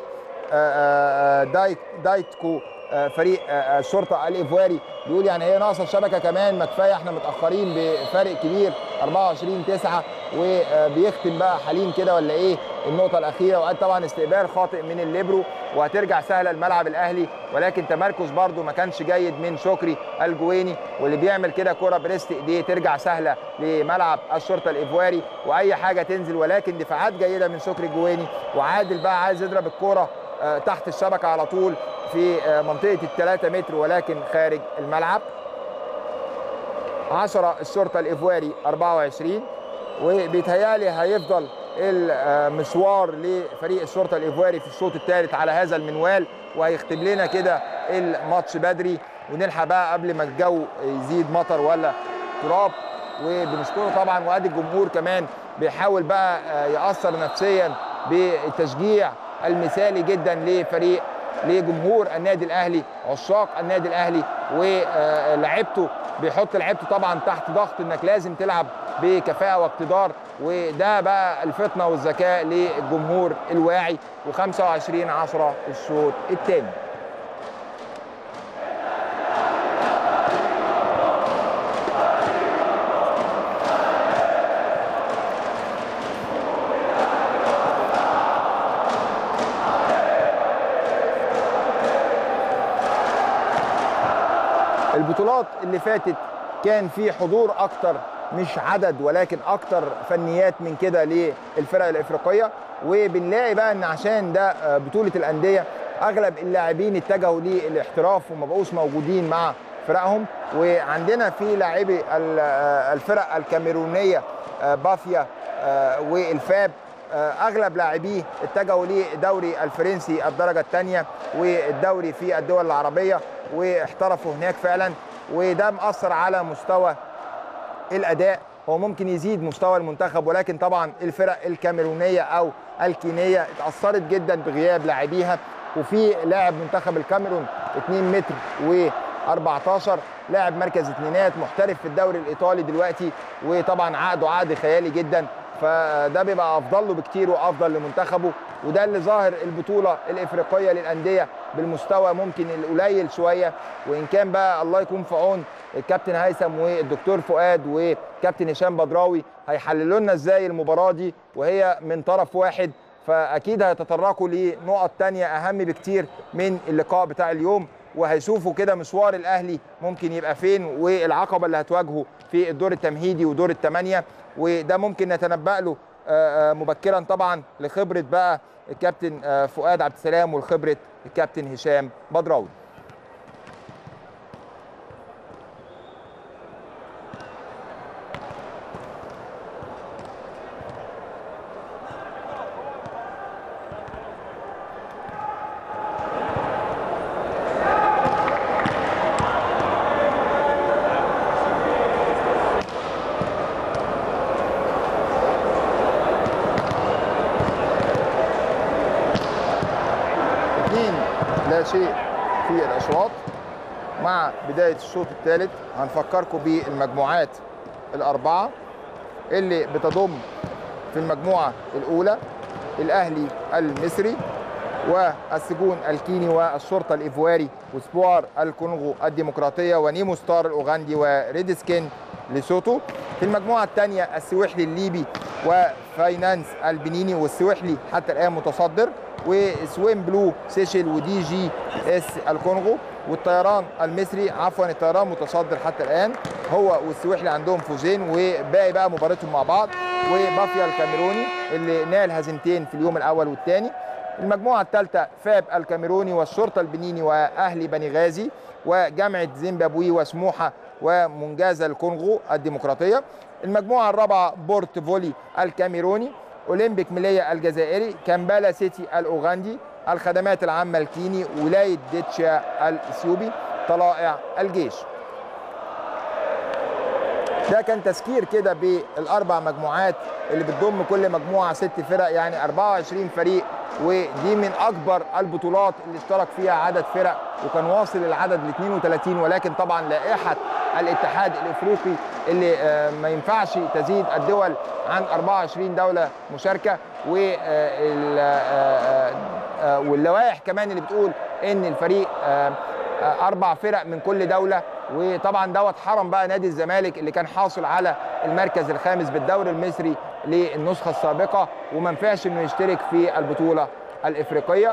Speaker 1: دايتكو فريق الشرطه الايفواري، بيقول يعني هي ناقصه الشبكه كمان، ما كفايه احنا متاخرين بفارق كبير 24-9. وبيختم بقى حليم كده ولا ايه النقطه الاخيره. وقال طبعا استقبال خاطئ من الليبرو، وهترجع سهله الملعب الاهلي، ولكن تمركز برده ما كانش جيد من شكري الجويني، واللي بيعمل كده كره بريست ايديه ترجع سهله لملعب الشرطه الايفواري، واي حاجه تنزل، ولكن دفاعات جيده من شكري الجويني. وعادل بقى عايز يضرب الكره تحت الشبكه على طول في منطقه ال3 متر، ولكن خارج الملعب. 10 الشرطه الايفواري 24. وبيتهيألي هيفضل المشوار لفريق الشرطه الايفواري في الشوط الثالث على هذا المنوال، وهيختم لنا كده الماتش بدري، ونلحق بقى قبل ما الجو يزيد مطر ولا تراب. وبنشكره طبعا. وادي الجمهور كمان بيحاول بقى يأثر نفسيا بالتشجيع المثالي جدا لجمهور النادي الاهلي، عشاق النادي الاهلي، ولعبته بيحط لعبته طبعا تحت ضغط انك لازم تلعب بكفاءه واقتدار، وده بقى الفطنه والذكاء للجمهور الواعي. و25-10 الشوط الثاني. البطولات اللي فاتت كان في حضور اكتر، مش عدد ولكن اكتر فنيات من كده للفرق الافريقيه، وبنلاقي بقى ان عشان ده بطوله الانديه اغلب اللاعبين اتجهوا للاحتراف وما بقوش موجودين مع فرقهم. وعندنا في لاعبي الفرق الكاميرونيه بافيا والفاب اغلب لاعبيه اتجهوا للدوري الفرنسي الدرجه الثانيه والدوري في الدول العربيه واحترفوا هناك فعلا، وده مأثر على مستوى الاداء. هو ممكن يزيد مستوى المنتخب، ولكن طبعا الفرق الكاميرونيه او الكينيه اتأثرت جدا بغياب لاعبيها. وفي لاعب منتخب الكاميرون 2 متر و14 لاعب مركز اثنينات محترف في الدوري الايطالي دلوقتي، وطبعا عقد خيالي جدا، فده بيبقى افضل له بكتير وافضل لمنتخبه. وده اللي ظاهر البطوله الافريقيه للانديه بالمستوى ممكن القليل شويه، وان كان بقى الله يكون في عون الكابتن هيثم والدكتور فؤاد وكابتن هشام بدراوي هيحللوا لنا ازاي المباراه دي وهي من طرف واحد، فاكيد هيتطرقوا لنقط تانية اهم بكتير من اللقاء بتاع اليوم، وهيشوفوا كده مشوار الاهلي ممكن يبقى فين والعقبه اللي هتواجهه في الدور التمهيدي ودور الثمانيه. وده ممكن نتنبأ له مبكرا طبعا لخبره بقى الكابتن فؤاد عبد السلام والخبره الكابتن هشام بدراوي. لا شيء في الاشواط. مع بدايه الشوط الثالث هنفكركم بالمجموعات الاربعه اللي بتضم في المجموعه الاولى الاهلي المصري والسجون الكيني والشرطه الايفواري وسبوار الكونغو الديمقراطيه ونيمو ستار الاوغندي وريد سكين ليسوتو. في المجموعه الثانيه السويحلي الليبي وفاينانس البنيني، والسويحلي حتى الان متصدر، وسويم بلو سيشل ودي جي اس الكونغو، والطيران المصري عفوا الطيران متصدر حتى الان هو والسويحلي عندهم فوزين وباقي بقى مباراتهم مع بعض، وبافيا الكاميروني اللي نال هزيمتين في اليوم الاول والثاني. المجموعه الثالثه فاب الكاميروني والشرطه البنيني واهلي بني غازي وجامعه زيمبابوي وسموحه ومنجازه الكونغو الديمقراطيه. المجموعه الرابعه بورت فولي الكاميروني، اولمبيك ميلية الجزائري، كامبالا سيتي الاوغندي، الخدمات العامه الكيني، ولايه ديتشا الاثيوبي، طلائع الجيش. ده كان تذكير كده بالاربع مجموعات اللي بتضم كل مجموعه 6 فرق، يعني 24 فريق، ودي من اكبر البطولات اللي اشترك فيها عدد فرق، وكان واصل العدد ل 32، ولكن طبعا لائحه الاتحاد الافريقي اللي ما ينفعش تزيد الدول عن 24 دوله مشاركه، واللوائح كمان اللي بتقول ان الفريق 4 فرق من كل دوله. وطبعا دوت حرم بقى نادي الزمالك اللي كان حاصل على المركز الخامس بالدوري المصري للنسخه السابقه وما ينفعش انه يشترك في البطوله الافريقيه.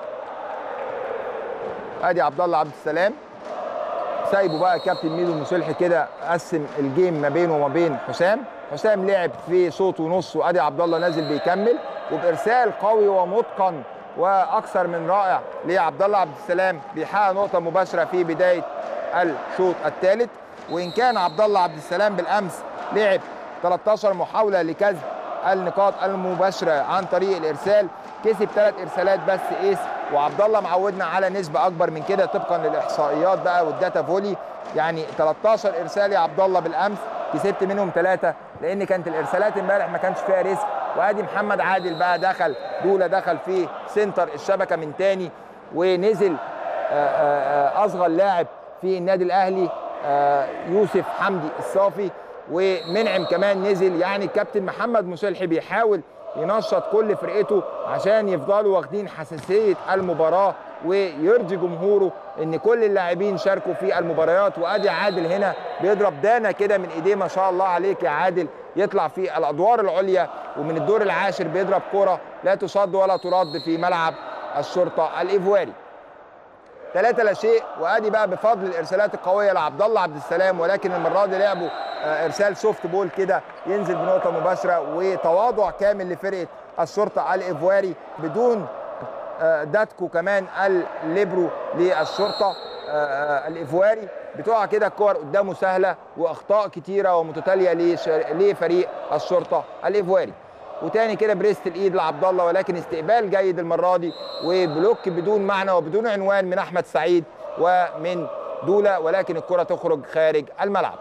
Speaker 1: ادي عبد الله عبد السلام سايبه بقى كابتن ميدو مصلحي كده، قسم الجيم ما بينه وما بين حسام لعب في شوط ونص، وادي عبد الله نازل بيكمل وبارسال قوي ومتقن واكثر من رائع لعبد الله عبد السلام بيحقق نقطه مباشره في بدايه الشوط الثالث. وان كان عبد الله عبد السلام بالامس لعب 13 محاوله لكسب النقاط المباشره عن طريق الارسال، كسب 3 ارسالات بس ايس، وعبد الله معودنا على نسبه اكبر من كده طبقا للاحصائيات بقى والداتا فولي، يعني 13 ارسال يا عبد الله بالامس كسبت منهم 3 لان كانت الارسالات امبارح ما كانش فيها ريسك. وادي محمد عادل بقى دخل في سنتر الشبكه من تاني، ونزل اصغر لاعب في النادي الاهلي يوسف حمدي الصافي، ومنعم كمان نزل. يعني الكابتن محمد مصلحي بيحاول ينشط كل فرقته عشان يفضلوا واخدين حساسيه المباراه ويرضي جمهوره ان كل اللاعبين شاركوا في المباريات. وادي عادل هنا بيضرب دانه كده من ايديه، ما شاء الله عليك يا عادل، يطلع في الادوار العليا ومن الدور العاشر بيضرب كره لا تصد ولا ترد في ملعب الشرطه الايفواري. 3 لا شيء. وادي بقى بفضل الارسالات القويه لعبد الله عبد السلام، ولكن المره دي لعبوا ارسال سوفت بول كده ينزل بنقطه مباشره، وتواضع كامل لفرقه الشرطه الايفواري بدون داتكو كمان الليبرو للشرطه الايفواري. بتقع كده الكور قدامه سهله، واخطاء كتيره ومتتاليه لفريق الشرطه الايفواري. وتاني كده بريست الايد لعبد الله، ولكن استقبال جيد المره دي، وبلوك بدون معنى وبدون عنوان من احمد سعيد ومن دوله، ولكن الكره تخرج خارج الملعب.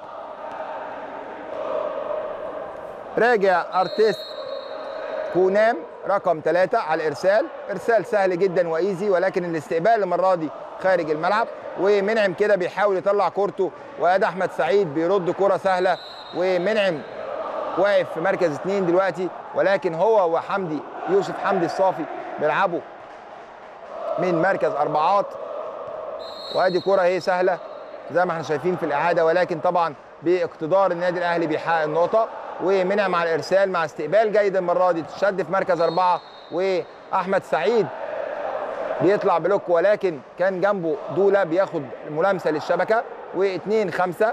Speaker 1: راجع ارتيست كونام رقم 3 على الارسال. ارسال سهل جدا وايزي، ولكن الاستقبال المره دي خارج الملعب. ومنعم كده بيحاول يطلع كورته، وادي احمد سعيد بيرد كره سهله، ومنعم واقف في مركز 2 دلوقتي، ولكن هو وحمدي يوسف حمدي الصافي بيلعبوا من مركز 4. وادي كره هي سهله زي ما احنا شايفين في الاعاده، ولكن طبعا باقتدار النادي الاهلي بيحقق النقطه. ومنعم على الارسال مع استقبال جيد المره دي، تشد في مركز 4، واحمد سعيد بيطلع بلوك، ولكن كان جنبه دوله بياخد ملامسه للشبكه. و2-5.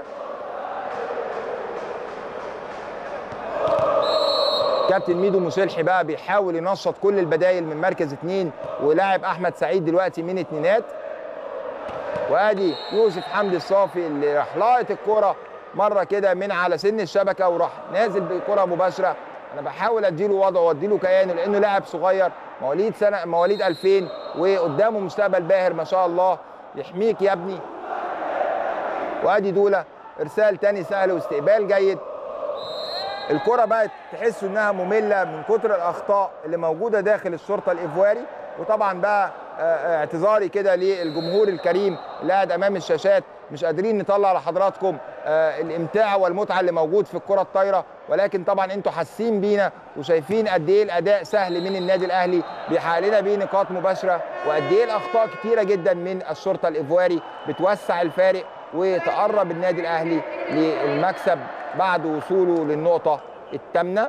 Speaker 1: كابتن ميدو مسلحي بقى بيحاول ينشط كل البدايل من مركز 2، ولاعب احمد سعيد دلوقتي من اتنينات. وادي يوسف حمدي الصافي اللي راح لاقط الكوره مره كده من على سن الشبكه، وراح نازل بكره مباشره. انا بحاول اديله وضعه واديله كيانه، لانه لاعب صغير مواليد 2000 وقدامه مستقبل باهر ما شاء الله. يحميك يا ابني. وادي دوله ارسال تاني سهل واستقبال جيد. الكره بقت تحسوا انها ممله من كتر الاخطاء اللي موجوده داخل الشرطه الايفواري. وطبعا بقى اعتذاري كده للجمهور الكريم اللي قاعد امام الشاشات، مش قادرين نطلع لحضراتكم الامتاع والمتعه اللي موجود في الكره الطايره، ولكن طبعا انتوا حاسين بينا وشايفين قد ايه الاداء سهل من النادي الاهلي بيحقق لنا بيه نقاط مباشره، وقد ايه الاخطاء كتيره جدا من الشرطه الايفواري بتوسع الفارق وتقرب النادي الاهلي للمكسب بعد وصوله للنقطه الثامنه.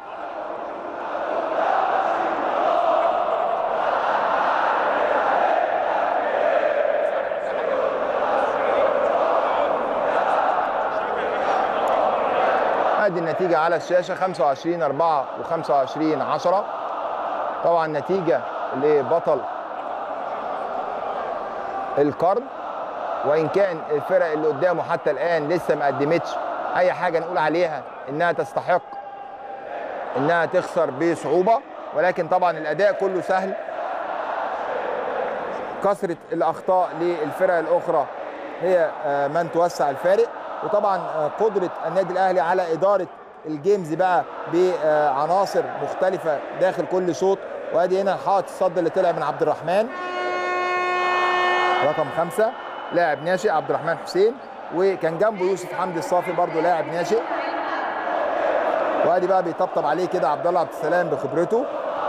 Speaker 1: ادي النتيجه على الشاشه 25-4 و25-10. طبعا نتيجه لبطل القرن، وان كان الفرق اللي قدامه حتى الان لسه ما قدمتش اي حاجه نقول عليها انها تستحق انها تخسر بصعوبه، ولكن طبعا الاداء كله سهل. كثره الاخطاء للفرق الاخرى هي من توسع الفارق، وطبعا قدره النادي الاهلي على اداره الجيمز بقى بعناصر مختلفه داخل كل شوط. وادي هنا حائط الصد اللي طلع من عبد الرحمن رقم 5 لاعب ناشئ عبد الرحمن حسين، وكان جنبه يوسف حمدي الصافي برضه لاعب ناشئ. وادي بقى بيطبطب عليه كده عبد الله عبد السلام بخبرته.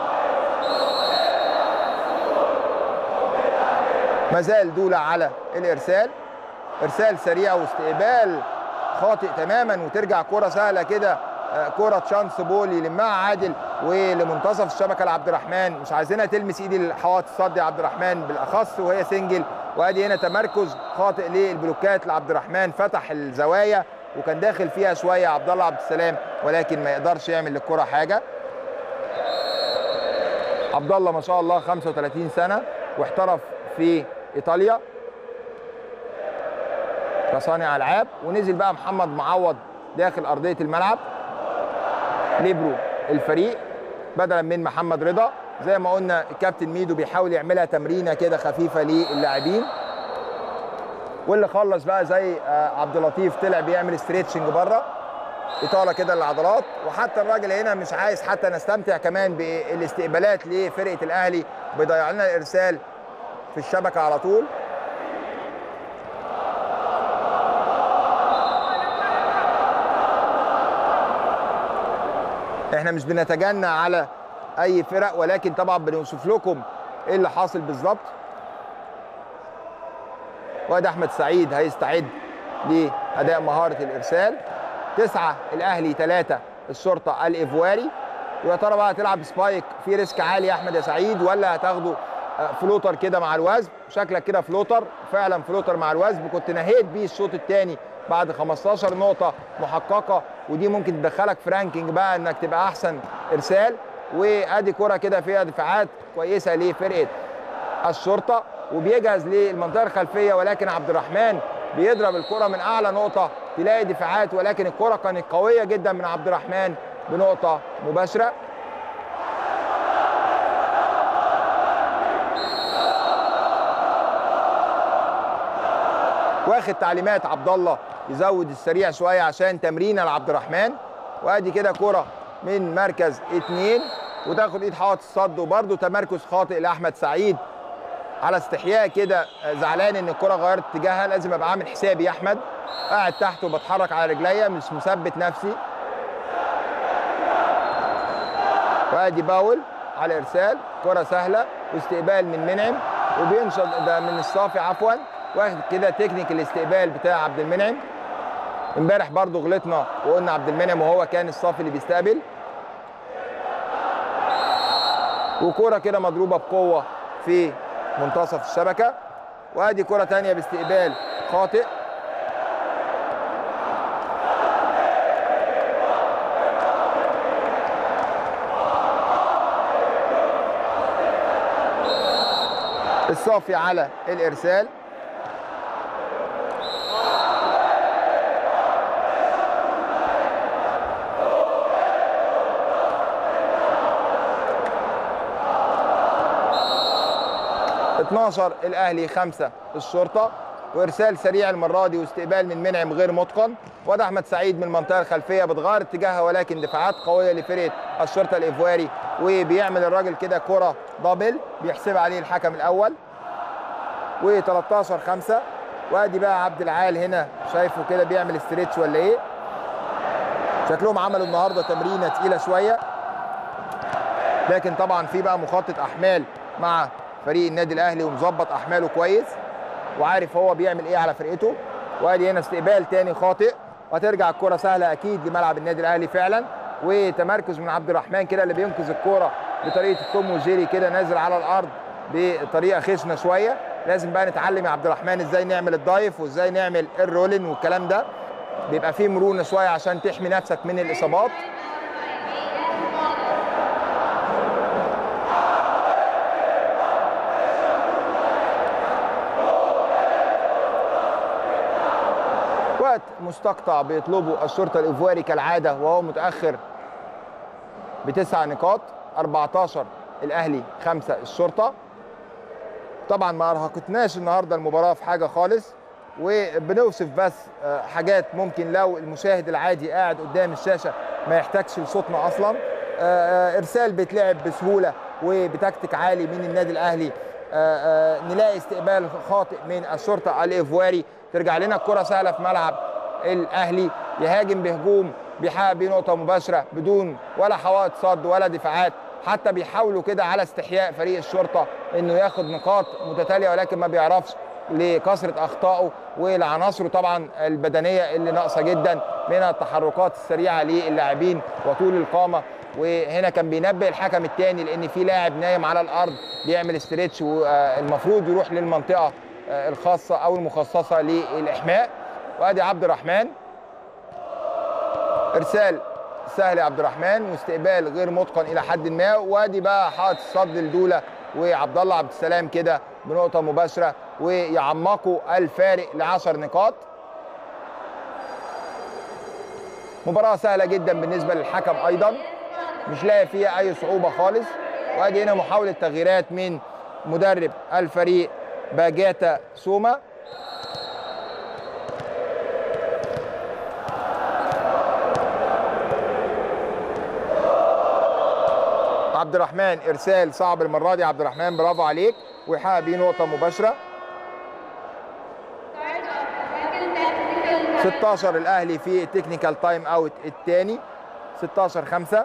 Speaker 1: مازال دوله على الارسال، ارسال سريع واستقبال خاطئ تماما، وترجع كره سهله كده، كره تشانس بول يلمها عادل ولمنتصف الشبكه لعبد الرحمن. مش عايزينها تلمس ايدي الحوائط الصد يا عبد الرحمن بالاخص وهي سنجل. وادي هنا تمركز خاطئ للبلوكات لعبد الرحمن، فتح الزوايا وكان داخل فيها شويه عبد الله عبد السلام، ولكن ما يقدرش يعمل للكره حاجه. عبد الله ما شاء الله 35 سنه واحترف في ايطاليا كصانع العاب، ونزل بقى محمد معوض داخل ارضيه الملعب ليبرو الفريق بدلا من محمد رضا. زي ما قلنا الكابتن ميدو بيحاول يعملها تمرينه كده خفيفه للاعبين، واللي خلص بقى زي عبد اللطيف طلع بيعمل ستريتشنج بره اطاله كده للعضلات. وحتى الراجل هنا مش عايز حتى نستمتع كمان بالاستقبالات لفرقه الاهلي، بيضيع لنا الارسال في الشبكه على طول. احنا مش بنتجنى على اي فرق، ولكن طبعا بنوصف لكم ايه اللي حاصل بالظبط. وادي احمد سعيد هيستعد لاداء مهاره الارسال. 9 الاهلي 3 الشرطه الايفواري. ويا ترى بقى هتلعب سبايك في ريسك عالي يا احمد يا سعيد، ولا هتاخده فلوتر كده مع الوزن، شكلك كده فلوتر، فعلا فلوتر مع الوزن، كنت نهيت بيه الشوط الثاني بعد 15 نقطه محققه، ودي ممكن تدخلك في رانكينج بقى انك تبقى احسن ارسال. وادي كره كده فيها دفاعات كويسه لفرقه الشرطه، وبيجهز للمنطقه الخلفيه، ولكن عبد الرحمن بيضرب الكره من اعلى نقطه، تلاقي دفاعات، ولكن الكره كانت قويه جدا من عبد الرحمن بنقطه مباشره. واخد تعليمات عبد الله يزود السريع شويه عشان تمرينه لعبد الرحمن. وادي كده كره من مركز 2 وتاخد ايد حائط الصد، وبرده تمركز خاطئ لاحمد سعيد على استحياء كده، زعلان ان الكره غيرت اتجاهها. لازم ابقى عامل حسابي يا احمد، قاعد تحت وبتحرك على رجليا، مش مثبت نفسي. وادي باول على ارسال، كره سهله واستقبال من منعم، وبينشط ده من الصافي عفوا، واخد كده تكنيك الاستقبال بتاع عبد المنعم. امبارح برضو غلطنا وقلنا عبد المنعم وهو كان الصافي اللي بيستقبل. وكرة كده مضروبة بقوة في منتصف الشبكة. وادي كرة تانية باستقبال خاطئ. الصافي على الارسال. الاهلي 5 الشرطه، وارسال سريع المره دي واستقبال من منعم غير متقن. وده احمد سعيد من المنطقه الخلفيه بتغير اتجاهها، ولكن دفاعات قويه لفرقه الشرطه الايفواري، وبيعمل الراجل كده كره دبل بيحسبها عليه الحكم الاول. و13-5. وادي بقى عبد العال هنا شايفه كده بيعمل استريتش ولا ايه؟ شكلهم عملوا النهارده تمرينه تقيله شويه، لكن طبعا في بقى مخطط احمال مع فريق النادي الاهلي ومظبط احماله كويس وعارف هو بيعمل ايه على فرقته. وادي هنا استقبال تاني خاطئ، وهترجع الكره سهله اكيد لملعب النادي الاهلي فعلا. وتمركز من عبد الرحمن كده اللي بينقذ الكره بطريقه التوم وجيري كده، نازل على الارض بطريقه خشنه شويه. لازم بقى نتعلم يا عبد الرحمن ازاي نعمل الدايف وازاي نعمل الرولين والكلام ده، بيبقى فيه مرونه شويه عشان تحمي نفسك من الاصابات. وقت مستقطع بيطلبه الشرطه الايفواري كالعاده وهو متاخر ب9 نقاط. 14 الاهلي 5 الشرطه. طبعا ما ارهقتناش النهارده المباراه في حاجه خالص، وبنوصف بس حاجات ممكن لو المشاهد العادي قاعد قدام الشاشه ما يحتاجش لصوتنا اصلا. ارسال بيتلعب بسهوله وبتكتيك عالي من النادي الاهلي. نلاقي استقبال خاطئ من الشرطه الايفواري، ترجع لنا الكره سهله في ملعب الاهلي، يهاجم بهجوم بيحقق بيه نقطه مباشره بدون ولا حوائط صد ولا دفاعات. حتى بيحاولوا كده على استحياء فريق الشرطه انه ياخد نقاط متتاليه، ولكن ما بيعرفش لكثره اخطائه ولعناصره طبعا البدنيه اللي ناقصه جدا من التحركات السريعه للاعبين وطول القامه. وهنا كان بينبه الحكم الثاني لان في لاعب نايم على الارض بيعمل استريتش، والمفروض يروح للمنطقه الخاصه او المخصصه للاحماء. وادي عبد الرحمن، ارسال سهل يا عبد الرحمن واستقبال غير متقن الى حد ما. وادي بقى حائط الصد لدوله وعبد الله عبد السلام كده بنقطه مباشره، ويعمقوا الفارق ل10 نقاط. مباراه سهله جدا بالنسبه للحكم ايضا، مش لاقي فيها اي صعوبه خالص. وادي هنا محاوله تغييرات من مدرب الفريق باجاتا سوما. عبد الرحمن ارسال صعب المره دي، عبد الرحمن برافو عليك، ويحقق بيه نقطه مباشره. 16 الاهلي في التكنيكال تايم اوت الثاني. 16-5.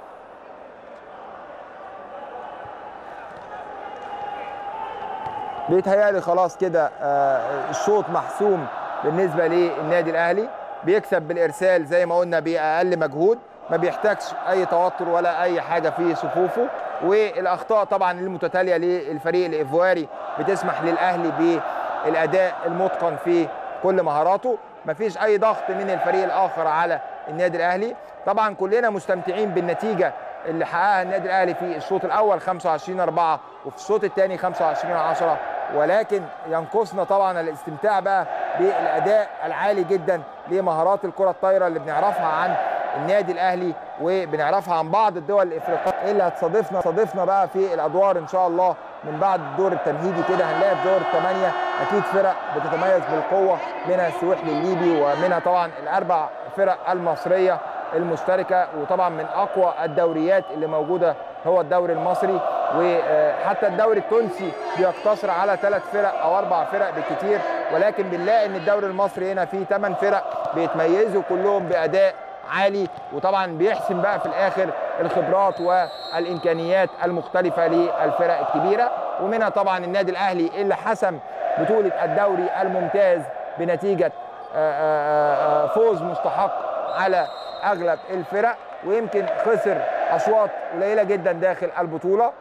Speaker 1: بيتهيألي خلاص كده الشوط محسوم بالنسبه للنادي الاهلي، بيكسب بالارسال زي ما قلنا باقل مجهود، ما بيحتاجش اي توتر ولا اي حاجه في صفوفه. والاخطاء طبعا المتتاليه للفريق الايفواري بتسمح للاهلي بالاداء المتقن في كل مهاراته. مفيش اي ضغط من الفريق الاخر على النادي الاهلي. طبعا كلنا مستمتعين بالنتيجه اللي حققها النادي الاهلي في الشوط الاول 25-4 وفي الشوط الثاني 25-10، ولكن ينقصنا طبعا الاستمتاع بقى بالاداء العالي جدا لمهارات الكره الطايره اللي بنعرفها عن النادي الاهلي وبنعرفها عن بعض الدول الافريقيه اللي هتصادفنا بقى في الادوار ان شاء الله من بعد الدور التمهيدي كده. هنلاقي في دور الثمانيه اكيد فرق بتتميز بالقوه، منها السويحلي الليبي ومنها طبعا الاربع فرق المصريه المشتركه، وطبعا من اقوى الدوريات اللي موجوده هو الدوري المصري، وحتى الدوري التونسي بيقتصر على 3 فرق او 4 فرق بالكثير، ولكن بنلاقي ان الدوري المصري هنا فيه 8 فرق بيتميزوا كلهم باداء عالي، وطبعا بيحسم بقى في الاخر الخبرات والامكانيات المختلفه للفرق الكبيره، ومنها طبعا النادي الاهلي اللي حسم بطوله الدوري الممتاز بنتيجه فوز مستحق على اغلب الفرق، ويمكن خسر اشواط قليله جدا داخل البطوله.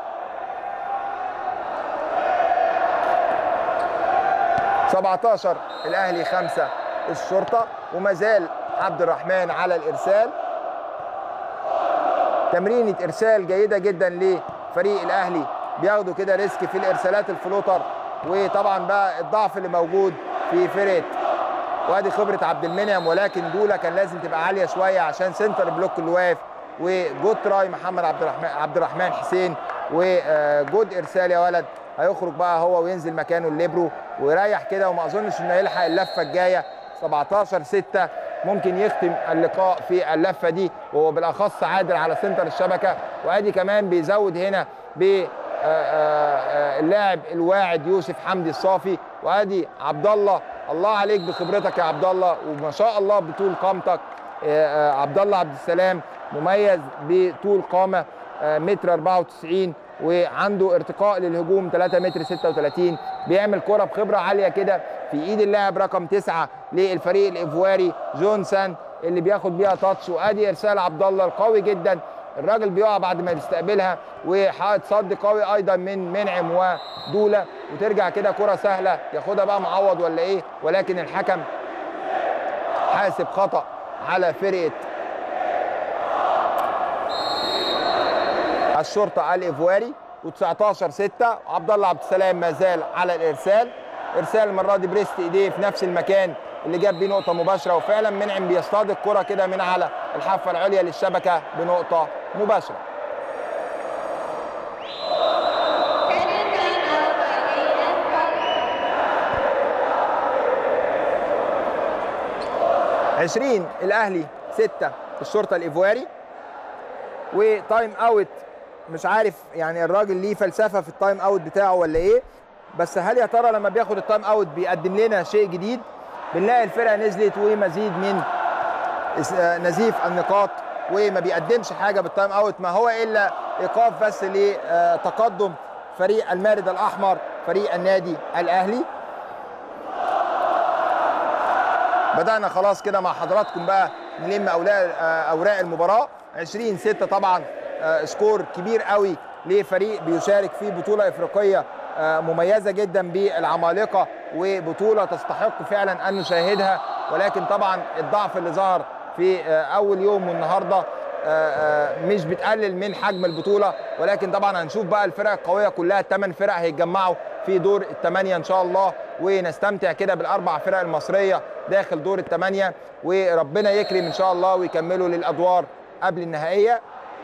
Speaker 1: – 17 الاهلي 5 الشرطه، وما زال عبد الرحمن على الارسال. تمرينه ارسال جيده جدا لفريق الاهلي، بياخدوا كده ريسك في الارسالات الفلوتر، وطبعا بقى الضعف اللي موجود في فرقه وادي خبره عبد المنعم، ولكن دوله كان لازم تبقى عاليه شويه عشان سنتر بلوك اللي واقف، وجود تراي محمد عبد الرحمن حسين، وجود ارسال يا ولد هيخرج بقى هو وينزل مكانه الليبرو ويريح كده، وما اظنش انه هيلحق اللفه الجايه. 17-6 ممكن يختم اللقاء في اللفه دي، وهو بالاخص عادل على سنتر الشبكه، وادي كمان بيزود هنا ب اللاعب الواعد يوسف حمدي الصافي، وادي عبد الله. الله عليك بخبرتك يا عبد الله، وما شاء الله بطول قامتك. عبد الله عبد السلام مميز بطول قامه متر 94، وعنده ارتقاء للهجوم 3 متر 36، بيعمل كرة بخبرة عالية كده في ايد اللاعب رقم 9 للفريق الايفواري جونسون اللي بياخد بيها تاتش، وادي ارسال عبد الله القوي جدا. الراجل بيقع بعد ما بيستقبلها، وحائط صد قوي ايضا من منعم ودوله، وترجع كده كرة سهلة ياخدها بقى معوض ولا ايه، ولكن الحكم حاسب خطأ على فرقة الشرطه الايفواري. و19-6 عبد الله عبد السلام ما زال على الارسال. ارسال المره دي بريست ايديه في نفس المكان اللي جاب بيه نقطه مباشره، وفعلا منعم بيصطاد الكره كده من على الحافه العليا للشبكه بنقطه مباشره. – 20 الاهلي 6 الشرطه الايفواري. وتايم اوت، مش عارف يعني الراجل ليه فلسفه في التايم اوت بتاعه ولا ايه، بس هل يا ترى لما بياخد التايم اوت بيقدم لنا شيء جديد؟ بنلاقي الفرقه نزلت ومزيد من نزيف النقاط، وما بيقدمش حاجه بالتايم اوت، ما هو الا ايقاف بس لتقدم فريق المارد الاحمر فريق النادي الاهلي. بدانا خلاص كده مع حضراتكم بقى نلم اوراق المباراه. 20-6 طبعا سكور كبير قوي لفريق بيشارك في بطوله افريقيه مميزه جدا بالعمالقه، وبطوله تستحق فعلا ان نشاهدها، ولكن طبعا الضعف اللي ظهر في اول يوم والنهارده مش بتقلل من حجم البطوله، ولكن طبعا هنشوف بقى الفرق القويه كلها. 8 فرق هيتجمعوا في دور الثمانيه ان شاء الله، ونستمتع كده بالاربع فرق المصريه داخل دور الثمانيه، وربنا يكرم ان شاء الله ويكملوا للادوار قبل النهائيه.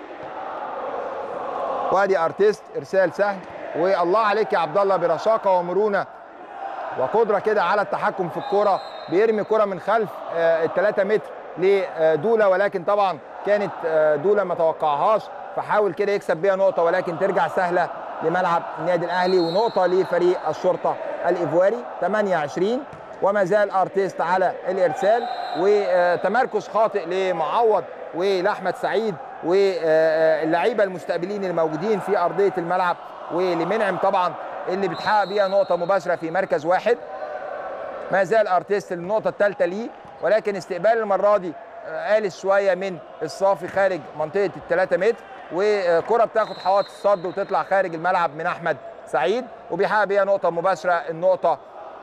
Speaker 1: وادي ارتيست ارسال سهل، والله عليك يا عبد الله برشاقه ومرونه وقدره كده على التحكم في الكره، بيرمي كره من خلف ال3 متر لدوله، ولكن طبعا كانت دوله ما توقعهاش، فحاول كده يكسب بيها نقطه، ولكن ترجع سهله لملعب النادي الاهلي، ونقطه لفريق الشرطه الايفواري. 28 وما زال ارتيست على الارسال، وتمركز خاطئ لمعوض ولاحمد سعيد واللعيبه المستقبلين الموجودين في ارضيه الملعب، ولمنعم طبعا اللي بتحقق بيها نقطه مباشره في مركز واحد. ما زال ارتيست النقطه الثالثه ليه، ولكن استقبال المره دي قالس شويه من الصافي خارج منطقه ال3 متر، وكره بتاخد حوائط الصد وتطلع خارج الملعب من احمد سعيد، وبيحقق بيها نقطه مباشره، النقطه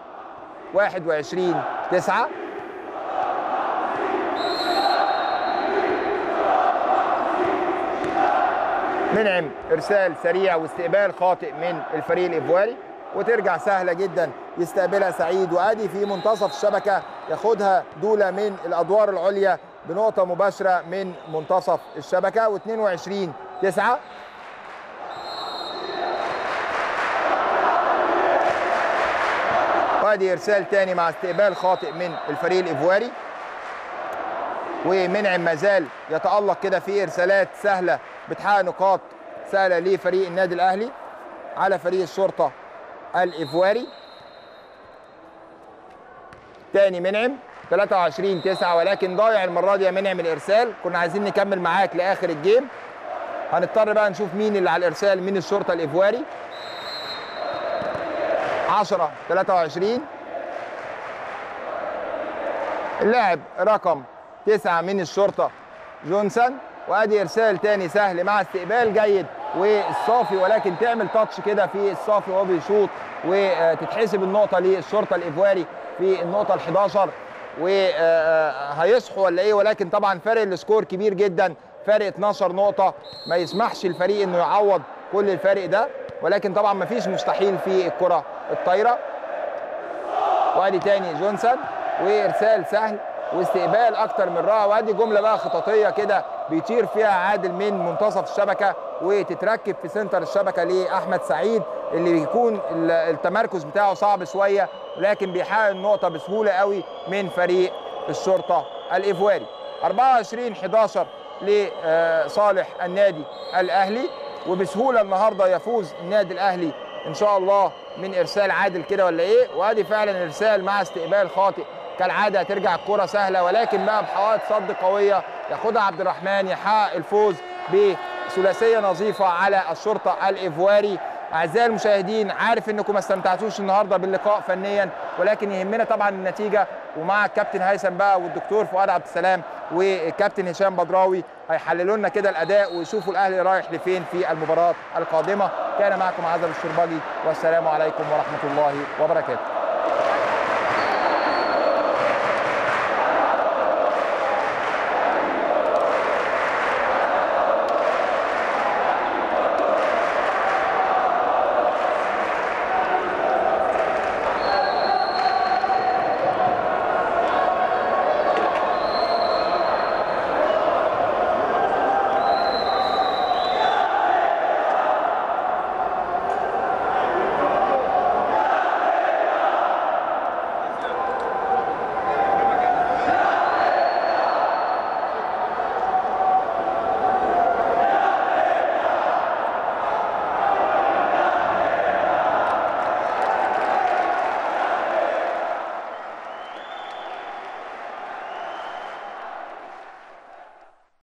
Speaker 1: 21-9. منعم ارسال سريع واستقبال خاطئ من الفريق الايفواري، وترجع سهله جدا يستقبلها سعيد، وادي في منتصف الشبكه ياخدها دوله من الادوار العليا بنقطه مباشره من منتصف الشبكه، و22-9. وادي ارسال تاني مع استقبال خاطئ من الفريق الايفواري، ومنعم ما زال يتالق كده في ارسالات سهله بتحقق نقاط سهله لفريق النادي الاهلي على فريق الشرطه الايفواري. تاني منعم 23-9، ولكن ضايع المره دي يا منعم الارسال. كنا عايزين نكمل معاك لاخر الجيم، هنضطر بقى نشوف مين اللي على الارسال من الشرطه الايفواري. 10-23 اللاعب رقم 9 من الشرطه جونسون، وادي ارسال تاني سهل مع استقبال جيد والصافي، ولكن تعمل تاتش كده في الصافي وهو بيشوط، وتتحسب النقطه للشرطه الايفواري في النقطه ال11. وهيصحوا ولا ايه؟ ولكن طبعا فارق السكور كبير جدا، فارق 12 نقطه، ما يسمحش الفريق انه يعوض كل الفارق ده، ولكن طبعا ما فيش مستحيل في الكره الطايره. وادي تاني جونسون وارسال سهل واستقبال اكتر من رائع، وادي جمله بقى خططيه كده بيطير فيها عادل من منتصف الشبكه وتتركب في سنتر الشبكه لاحمد سعيد، اللي بيكون التمركز بتاعه صعب شويه، لكن بيحقق النقطه بسهوله قوي من فريق الشرطه الايفواري. 24-11 لصالح النادي الاهلي، وبسهوله النهارده يفوز النادي الاهلي ان شاء الله من ارسال عادل كده ولا ايه. وادي فعلا ارسال مع استقبال خاطئ كالعاده، هترجع الكره سهله، ولكن بقى بحوائط صد قويه ياخدها عبد الرحمن، يحقق الفوز بثلاثيه نظيفه على الشرطه الايفواري. اعزائي المشاهدين، عارف انكم ما استمتعتوش النهارده باللقاء فنيا، ولكن يهمنا طبعا النتيجه، ومع الكابتن هيثم بقى والدكتور فؤاد عبد السلام والكابتن هشام بدراوي هيحللوا لنا كده الاداء ويشوفوا الاهلي رايح لفين في المباراه القادمه. كان معكم عزب الشرباجي، والسلام عليكم ورحمه الله وبركاته.